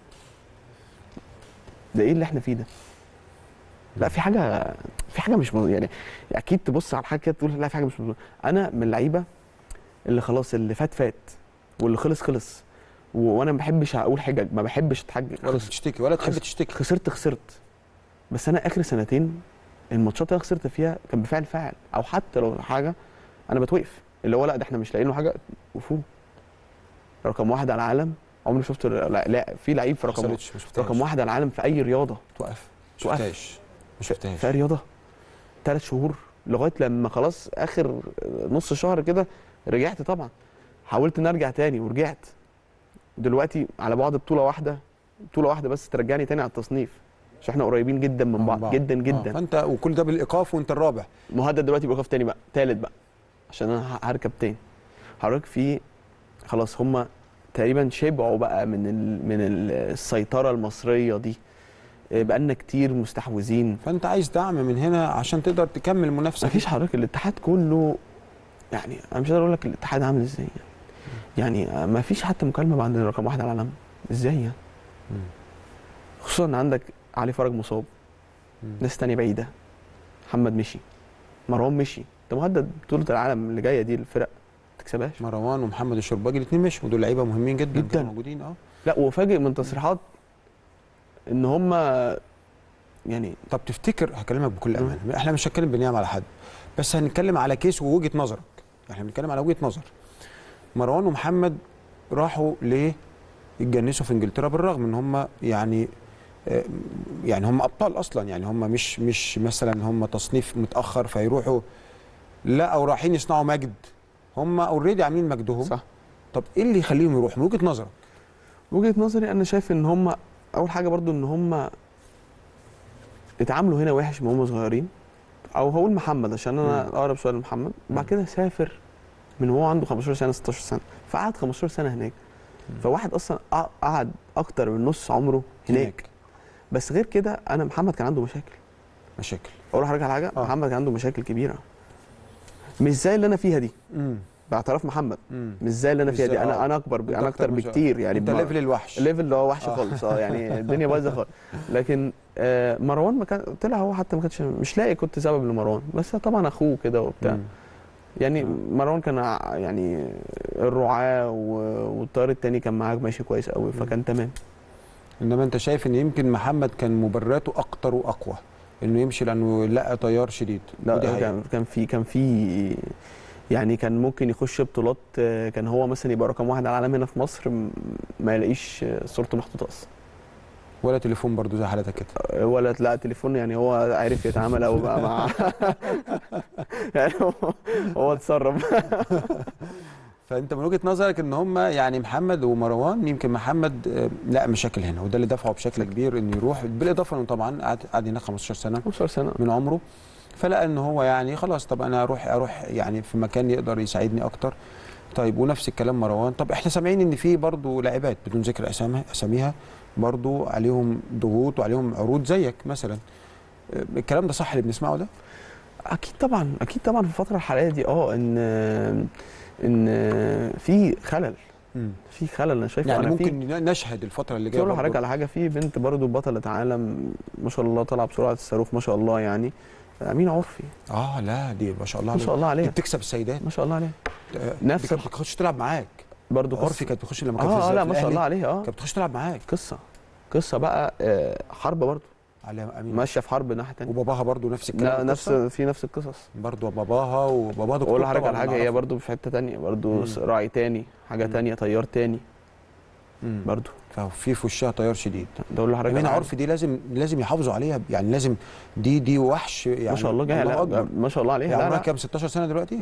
ده ايه اللي احنا فيه ده؟ لا في حاجه مش يعني اكيد تبص على حاجه كده تقول لا في حاجه مش مظبوطه. انا من اللعيبه اللي خلاص اللي فات واللي خلص، وانا ما بحبش اقول حجج، ما بحبش اتحجج ولا تشتكي ولا تحب تشتكي. خسرت، بس انا اخر سنتين الماتشات اللي انا خسرت فيها كان بفعل فاعل، او حتى لو حاجه انا بتوقف، اللي هو لا ده احنا مش لاقيين له حاجه وفوق. رقم 1 على العالم، عمري ما شفت لا في لعيب في رقم 1 على العالم في اي رياضه توقف. ما شفتهاش في رياضه 3 شهور لغايه لما خلاص اخر نص شهر كده رجعت. طبعا حاولت ان ارجع تاني ورجعت. دلوقتي على بعد بطوله واحده بس ترجعني تاني على التصنيف. عشان احنا قريبين جدا من بعض جدا جدا. فانت وكل ده بالايقاف وانت الرابع. مهدد دلوقتي بايقاف تاني بقى، تالت بقى، عشان انا هركب تاني. حضرتك في خلاص هم تقريبا شبعوا بقى من السيطره المصريه دي، بقالنا كتير مستحوذين. فانت عايز دعم من هنا عشان تقدر تكمل المنافسه. مفيش حضرتك، الاتحاد كله يعني انا مش قادر اقول لك الاتحاد عامل ازاي يعني مفيش حتى مكالمه بعد رقم واحد على العالم ازاي يعني. خصوصا ان عندك علي فرج مصاب، ناس تانية بعيده، محمد مشي، مروان مشي، انت مهدد بطوله العالم اللي جايه دي الفرق ما تكسبهاش. مروان ومحمد الشرباجي الاثنين مشوا ودول لعيبه مهمين جدا جدا موجودين. لا وفاجئ من تصريحات ان هم يعني. طب تفتكر، هكلمك بكل امانه، احنا مش هنتكلم بنيام على حد، بس هنتكلم على كيس ووجهه نظرك. احنا بنتكلم على وجهه نظر. مروان ومحمد راحوا ليه يتجنسوا في انجلترا بالرغم ان هم يعني هم ابطال اصلا، يعني هم مش مثلا هم تصنيف متاخر فيروحوا، لا، او رايحين يصنعوا مجد، هم اوريدي عاملين مجدهم. صح. طب ايه اللي يخليهم يروحوا من وجهه نظرك؟ وجهه نظري انا شايف ان هم اول حاجه برضو ان هم اتعاملوا هنا وحش من هم صغيرين، او هقول محمد عشان انا اقرب شويه لمحمد. وبعد كده سافر من وهو عنده 15 سنه 16 سنه، فقعد 15 سنه هناك. فواحد اصلا قعد اكتر من نص عمره هناك. بس غير كده انا محمد كان عنده مشاكل. اقول لحضرتك على حاجه، محمد كان عنده مشاكل كبيره مش زي اللي انا فيها دي. باعتراف محمد مش زي اللي انا فيها دي. انا اكبر، انا اكتر بكتير يعني. انت ليفل الوحش، ليفل اللي هو وحش خالص. يعني الدنيا بايظه خالص. لكن مروان ما كان طلع هو حتى ما كانش مش لاقي كنت سبب لمروان، بس طبعا اخوه كده وبتاع. يعني مروان كان يعني الرعاة والطيار التاني كان معاك ماشي كويس قوي، فكان تمام. انما انت شايف ان يمكن محمد كان مبرراته اكتر واقوى انه يمشي لانه لقى تيار شديد. لا كان في يعني كان ممكن يخش بطولات، كان هو مثلا يبقى رقم واحد على العالم هنا في مصر ما يلاقيش صورته محطوطه اصلا، ولا تليفون برضو زي حالتك كده، ولا لا تليفون. يعني هو عارف يتعامل او بقى مع يعني هو اتصرف. فانت من وجهه نظرك ان هم يعني محمد ومروان، يمكن محمد لا مشاكل هنا وده اللي دفعه بشكل كبير انه يروح، بالاضافه انه طبعا قعد هناك 15 سنه من عمره، فلقى ان هو يعني خلاص، طب انا اروح يعني في مكان يقدر يساعدني اكتر. طيب ونفس الكلام مروان. طب احنا سامعين ان في برضو لاعبات بدون ذكر اساميها برضو عليهم ضغوط وعليهم عروض زيك مثلا، الكلام ده صح اللي بنسمعه ده؟ اكيد طبعا في الفتره الحاليه دي ان في خلل. انا شايفه يعني ممكن نشهد الفتره اللي جايه. اقول لحضرتك على حاجه، في بنت برضو بطله عالم ما شاء الله طالعه بسرعه الصاروخ ما شاء الله، يعني امينه عرفي. لا دي ما شاء الله عليها، دي بتكسب السيدات ما شاء الله عليها. نفس كانت بتخش تلعب معاك برضو. عرفي كانت بتخش لما كانت في لا ما شاء الله عليها. كانت بتخش تلعب معاك. قصه بقى حرب برضو على ماشيه في حرب ناحيه ثانيه. وباباها برضو نفس الكلام، نفس القصص برضو. باباها دكتور. اقول لحضرتك على حاجه، هي برضو في حته ثانيه برضو، راعي تاني، حاجه ثانيه، طيار تاني برضو. ففي وشها تيار شديد. ده اقول لحضرتك امينه عرفي دي لازم يحافظوا عليها، يعني لازم دي وحش يعني. ما شاء الله جايه، ما شاء الله عليها. عمرها كام؟ 16 سنه دلوقتي؟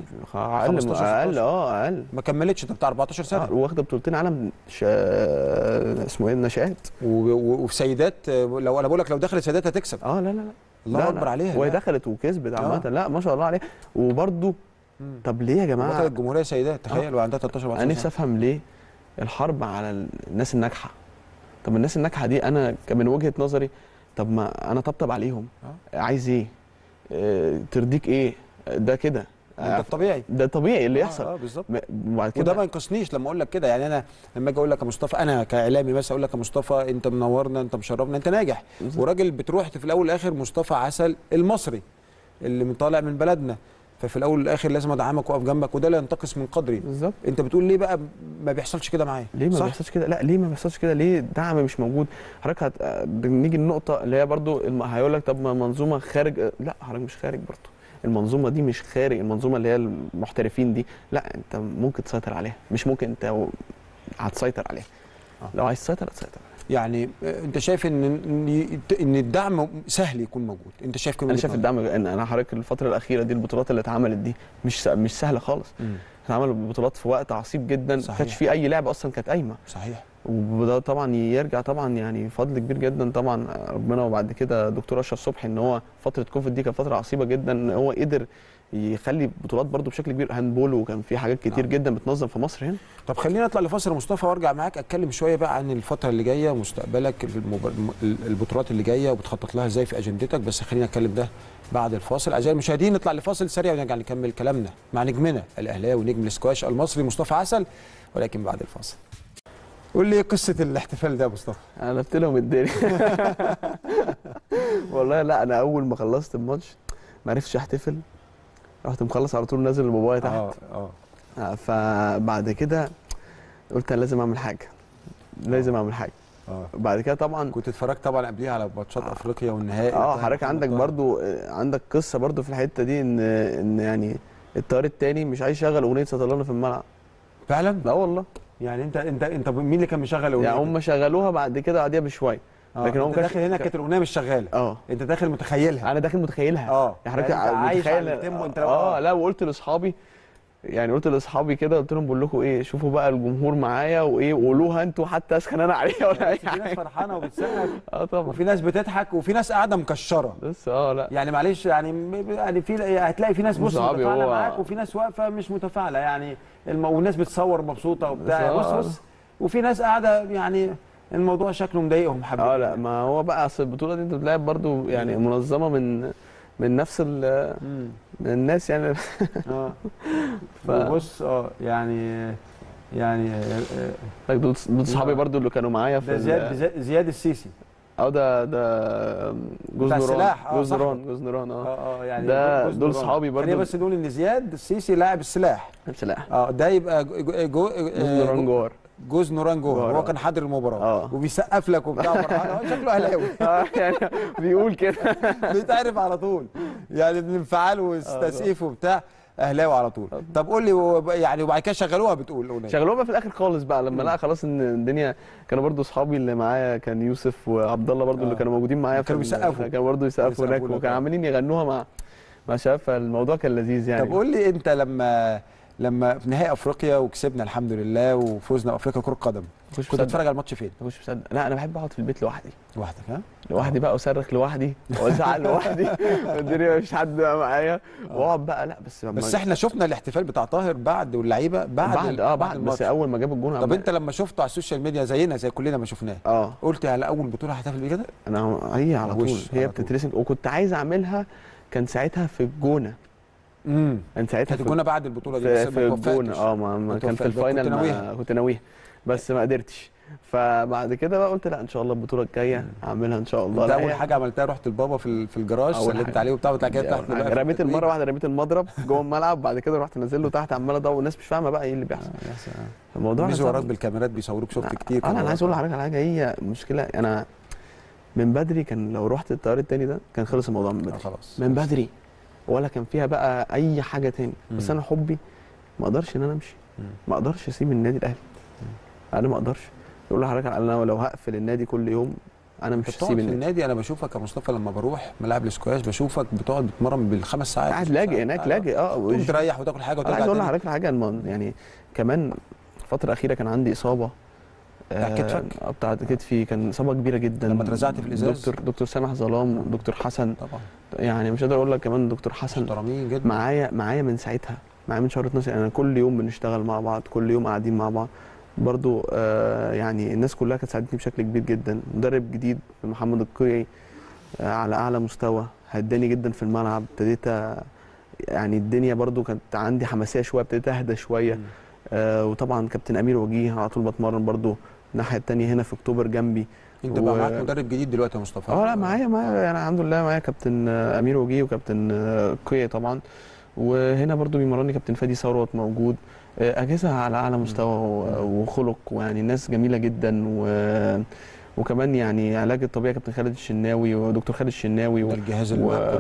اقل ما كملتش، ده بتاع 14 سنه. واخده بطولتين عالم اسمه ايه، النشآت. وفي سيدات، لو انا بقول لك لو دخلت سيدات هتكسب. لا الله اكبر عليها. وهي دخلت وكسبت عامه. لا ما شاء الله عليها. وبرده طب ليه يا جماعه بطلة الجمهوريه سيدات، تخيل وعندها 13 انا نفسي افهم ليه الحرب على الناس الناجحه. طب الناس الناجحه دي انا من وجهه نظري، طب ما انا طبطب عليهم. عايز ايه؟ ترضيك ايه؟ ده كده ده الطبيعي، ده طبيعي اللي يحصل. بالظبط. وده ما ينقصنيش لما اقول لك كده، يعني انا لما اجي اقول لك يا مصطفى، انا كاعلامي مثلا اقول لك يا مصطفى انت منورنا، انت مشرفنا، انت ناجح، وراجل بتروح في الاول والاخر مصطفى عسل المصري اللي طالع من بلدنا، ففي الاول والاخر لازم ادعمك واقف جنبك، وده لا ينتقص من قدري. بالظبط. انت بتقول ليه بقى ما بيحصلش كده معايا؟ ليه ما بيحصلش كده؟ لا ليه ما بيحصلش كده؟ ليه الدعم مش موجود؟ حضرتك بنيجي النقطه اللي هي برضو هيقول لك طب ما منظومه خارج. لا حضرتك مش خارج برضو، المنظومه دي مش خارج، المنظومه اللي هي المحترفين دي لا انت ممكن تسيطر عليها، مش ممكن انت هتسيطر عليها. لو عايز تسيطر هتسيطر عليها. يعني انت شايف ان الدعم سهل يكون موجود؟ انت شايف كده؟ انا شايف الدعم، ان انا حضرتك الفتره الاخيره دي البطولات اللي اتعملت دي مش سهله خالص. اتعملوا بطولات في وقت عصيب جدا، ما كانش في اي لعبه اصلا كانت قايمه. صحيح. وده طبعا يرجع طبعا يعني فضل كبير جدا طبعا ربنا، وبعد كده دكتور اشرف صبحي ان هو فتره كوفيد دي كانت فتره عصيبه جدا، ان هو قدر يخلي بطولات برده بشكل كبير، هاندبول وكان في حاجات كتير جدا بتنظم في مصر هنا. طب خلينا نطلع لفاصل مصطفى وارجع معاك اتكلم شويه بقى عن الفتره اللي جايه ومستقبلك، البطولات اللي جايه وبتخطط لها ازاي في اجندتك، بس خلينا نتكلم ده بعد الفاصل. اعزائي المشاهدين نطلع لفاصل سريع ونرجع نكمل كلامنا مع نجمنا الاهلاوي ونجم الاسكواش المصري مصطفى عسل، ولكن بعد الفاصل. قول لي ايه قصه الاحتفال ده يا مصطفى؟ انا قلت لهم الدنيا والله لا، انا اول ما خلصت الماتش ما عرفتش احتفل، رحت مخلص على طول نازل لبابايا تحت. فبعد كده قلت انا لازم اعمل حاجه، لازم اعمل حاجه. بعد كده طبعا كنت اتفرجت طبعا قبليها على ماتشات افريقيا والنهائي. حضرتك عندك برضو عندك قصه برضو في الحته دي، ان يعني الطيار الثاني مش عايز يشغل اغنيه سطلانه في الملعب. فعلا؟ لا والله. يعني انت مين اللي كان مشغل الاغنيه؟ يعني هم شغلوها بعد كده بعديها بشويه. لكن هم داخل هنا كانت الاغنيه مش شغاله. انت داخل متخيلها. انا داخل متخيلها. يعني حضرتك متخيل انت لا، وقلت لاصحابي، يعني قلت لاصحابي كده، قلت لهم بقول لكم ايه، شوفوا بقى الجمهور معايا وايه، وقولوها انتوا حتى اسخن انا عليها ولا اي حاجه. في ناس فرحانه وبتسقف طبعا، وفي ناس بتضحك وفي ناس قاعده مكشره بس. لا يعني معلش، يعني في هتلاقي في ناس متفاعله معاك وفي ناس واقفه مش متفاعله يعني، والناس بتصور مبسوطه وبتاع. بص وفي ناس قاعده يعني الموضوع شكله مضايقهم حبيبي. لا ما هو بقى اصل البطوله دي انت بتلاقي برضو يعني منظمه من نفس من الناس يعني. بص يعني دول صحابي برضو اللي كانوا معايا في زياد السيسي. ده جوز نوران. جوز نوران يعني ده دول صحابي برضو. خلينا بس نقول ان زياد السيسي لاعب السلاح. ده يبقى جوز نوران جوهر. هو كان حاضر المباراه وبيسقف لك وبتاع فرحان. شكله اهلاوي يعني بيقول كده بيتعرف على طول يعني من انفعاله والتسقيف وبتاع، اهلاوي على طول. طب قول لي يعني وبعد كده شغلوها، بتقول الاغنيه شغلوها في الاخر خالص بقى لما لقى خلاص ان الدنيا. كانوا برضو اصحابي اللي معايا، كان يوسف وعبد الله برضو اللي كانوا موجودين معايا، كانوا بيسقفوا، كانوا برضو يسقفوا هناك وكانوا عاملين يغنوها مع شباب، فالموضوع كان لذيذ يعني. طب قول لي انت لما في نهائي افريقيا وكسبنا الحمد لله وفوزنا افريقيا كره قدم، كنت بتتفرج على الماتش فين؟ مش مصدق. لا انا بحب اقعد في البيت لوحدي. لوحدك؟ لوحدي بقى، واصرخ لوحدي وازعل لوحدي والدنيا مفيش حد بقى معايا واقعد بقى. لا بس احنا شفنا الاحتفال بتاع طاهر بعد واللعيبه بعد بس اول ما جاب الجون. طب انت لما شفته على السوشيال ميديا زي كلنا ما شفناه، قلت على اول بطوله هحتفل بيه كده؟ انا هي على طول هي بتترسم، وكنت عايز اعملها. كان ساعتها في الجونه. كان ساعتها كانت الجونه بعد البطوله دي في الجونه. ما كان في الفاينل كنت ناويها بس ما قدرتش. فبعد كده بقى قلت لا ان شاء الله البطوله الجايه اعملها ان شاء الله. انت اول حاجه عملتها رحت لبابا في الجراج سلمت عليه وبتاع وطلع كده تحت، رميت مره واحده، رميت المضرب جوه الملعب. بعد كده رحت نازل له تحت عمال ادور، والناس مش فاهمه بقى ايه اللي بيحصل. الموضوع مش وراك بالكاميرات بيصوروك، شفت كتير. انا عايز اقول لحضرتك على حاجه، هي مشكله. انا من بدري كان لو رحت الطيار الثاني ده كان خلص الموضوع من بدري. خلاص من بدري، ولا كان فيها بقى اي حاجه تاني. بس انا حبي ما اقدرش ان انا امشي، ما اقدرش اسيب النادي الاهلي. انا ما اقدرش. يقول لحضرتك انا لو هقفل النادي كل يوم انا مش هسيب النادي. في النادي انا بشوفك يا مصطفى لما بروح ملاعب الاسكواش بشوفك بتقعد بتتمرن بال5 ساعات، قاعد لاجئ هناك لاجئ. وتريح وتاكل حاجه وترجع. عايز اقول لحضرتك حاجه، يعني كمان الفتره الاخيره كان عندي اصابه بتاع كتفك. بتاع كتفي، كان اصابه كبيره جدا لما اترزعت في الازاز. دكتور سامح ظلام ودكتور حسن طبعا، يعني مش قادر اقول لك، كمان دكتور حسن محترمين جدا معايا من ساعتها، معايا من شهر 12. انا كل يوم بنشتغل مع بعض، كل يوم قاعدين مع بعض برضو. يعني الناس كلها كانت ساعدتني بشكل كبير جدا. مدرب جديد محمد القيعي على اعلى مستوى، هداني جدا في الملعب. ابتديت يعني الدنيا برضو كانت عندي حماسيه شويه، ابتديت اهدى شويه. وطبعا كابتن امير وجيه على طول بتمرن برضو الناحيه الثانيه هنا في اكتوبر جنبي. انت بقى معاك مدرب جديد دلوقتي يا مصطفى؟ لا معايا يعني الحمد لله معايا كابتن امير وجيه وكابتن قيعي طبعا. وهنا برضو بيمرني كابتن فادي ثروت موجود. اجهزه على اعلى مستوى وخلق، ويعني الناس جميله جدا. وكمان يعني علاج الطبيعي كابتن خالد الشناوي ودكتور خالد الشناوي الجهاز اللي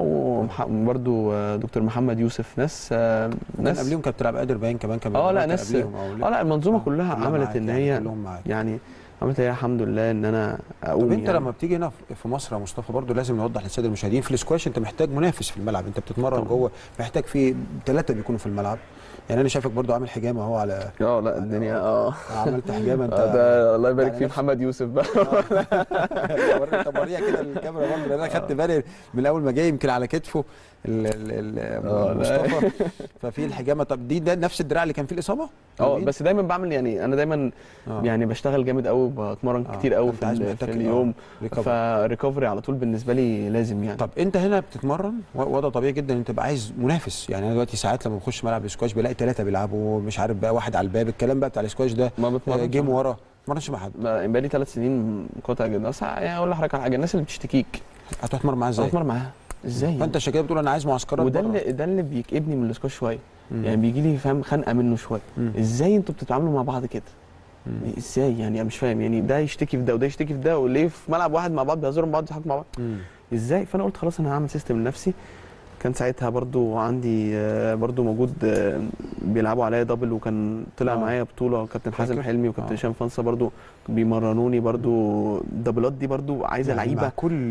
وبرده دكتور محمد يوسف. ناس قبليهم كانت بتلعب قادر باين كمان كان لا ناس لا المنظومه كلها عملت ان هي يعني عملت ايه الحمد لله ان انا اقوم. طب انت يعني لما بتيجي هنا في مصر يا مصطفى برضو لازم نوضح للساده المشاهدين، في الاسكواش انت محتاج منافس في الملعب، انت بتتمرن طبعا. جوه محتاج في 3 بيكونوا في الملعب. يعني انا شايفك برضو عامل حجامه اهو على لا الدنيا عملت حجامه انت. ده الله يبارك على فيه نفسك. محمد يوسف بقى. طب وريها كده الكاميرا برضه، لان انا خدت بالي من اول ما جاي يمكن على كتفه لا. مصطفى. ففي الحجامه. طب دي ده نفس الدراع اللي كان فيه الاصابه؟ بس دايما بعمل، يعني انا دايما يعني بشتغل جامد قوي، بتمرن كتير قوي في اليوم، فريكفري على طول بالنسبه لي لازم يعني. طب انت هنا بتتمرن وضع طبيعي جدا انت تبقى عايز منافس، يعني انا دلوقتي ساعات لما بخش ملعب السكواش بلاقي 3 بيلعبوا، مش عارف بقى واحد على الباب، الكلام بقى بتاع السكواش ده ما بتمرنش جيم ورا، ما بتمرنش مع حد. بقى لي 3 سنين قاطع جدا. بس يعني اقول لحضرتك على حاجه، الناس اللي بتشتكيك هتروح تتمرن معاها ازاي؟ هتتمرن معاها ازاي؟ فانت عشان كده بتقول انا عايز معسكرات وده بره. ده اللي بيكئبني من الاسكواش شويه. يعني بيجي لي فاهم خنقه منه شويه. ازاي انتوا بتتعاملوا مع بعض كده؟ ازاي يعني؟ مش فاهم يعني، ده يشتكي في ده وده يشتكي في ده، وليه في ملعب واحد مع بعض بيهزروا مع بعض يضحكوا مع بعض؟ ازاي؟ فانا قلت خلاص انا هعمل سيستم لنفسي. كان ساعتها برضو عندي برضو موجود بيلعبوا عليا دبل، وكان طلع معايا بطوله كابتن حازم حلمي وكابتن هشام فانسه برضو بيمرنوني برضو. الدبلات دي برضو عايزه لعيبه مع كل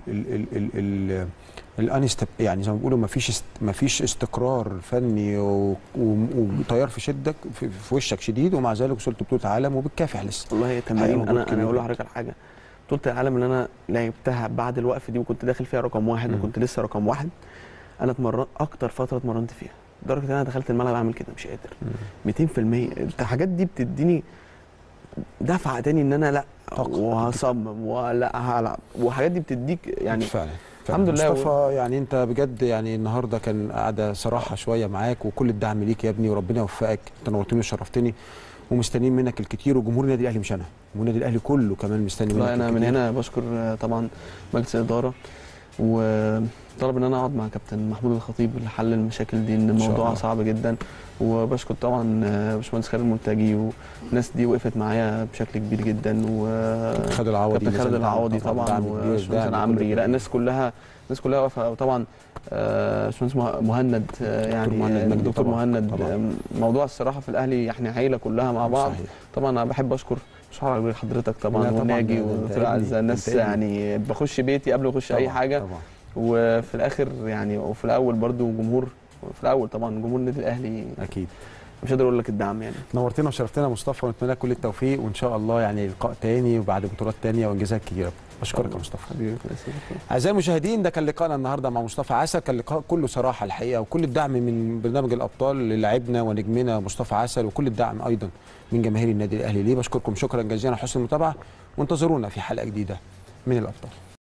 الانست، يعني زي ما بيقولوا ما فيش استقرار فني وتيار في شدك في وشك شديد، ومع ذلك وصلت بطوله عالم وبتكافح لسه. والله هي تمارين. انا اقول لحضرتك على حاجه، بطوله العالم اللي انا لعبتها بعد الوقفه دي وكنت داخل فيها رقم 1 وكنت لسه رقم 1، انا اتمرنت اكتر فتره اتمرنت فيها لدرجه ان انا دخلت الملعب اعمل كده مش قادر. 200% الحاجات دي بتديني دفعه تاني ان انا لا وهصمم ولا هلعب، والحاجات دي بتديك يعني فعلا. الحمد لله. مصطفى يعني انت بجد يعني النهارده كان قاعده صراحه شويه معاك، وكل الدعم ليك يا ابني، وربنا يوفقك. انت نورتني وشرفتني، ومستنيين منك الكتير، وجمهور النادي الاهلي مش انا، والنادي الاهلي كله كمان مستني منك انا الكتير. من هنا بشكر طبعا مجلس الاداره، وطلب ان انا اقعد مع كابتن محمود الخطيب لحل المشاكل دي، ان الموضوع صعب جدا. وبشكر طبعا باشمهندس خالد المنتجي والناس دي وقفت معايا بشكل كبير جدا، خالد العوضي، كابتن خالد العوضي طبعا، وباشمهندس عمري، لا الناس كلها واقفه. وطبعا باشمهندس مهند، يعني دكتور مهند. موضوع الصراحه في الاهلي احنا عيله كلها مع بعض. صحيح. طبعا انا بحب اشكر حضرتك طبعا وناجي ودكتور عزه، الناس يعني بخش بيتي قبل ما اخش اي حاجه طبعا. وفي الاخر يعني، وفي الاول برضو جمهور، في الاول طبعا جمهور النادي الاهلي اكيد، مش قادر اقول لك الدعم. يعني نورتنا وشرفتنا مصطفى، ونتمنى لك كل التوفيق، وان شاء الله يعني لقاء تاني وبعد بطولات تانيه وانجازات كبيره. بشكرك يا مصطفى حبيبي. اعزائي المشاهدين، ده كان لقاءنا النهارده مع مصطفى عسل، كان لقاء كله صراحه الحقيقه، وكل الدعم من برنامج الابطال للاعبنا ونجمنا مصطفى عسل، وكل الدعم ايضا من جماهير النادي الاهلي ليه. بشكركم شكرا جزيلا على حسن المتابعه، وانتظرونا في حلقه جديده من الابطال.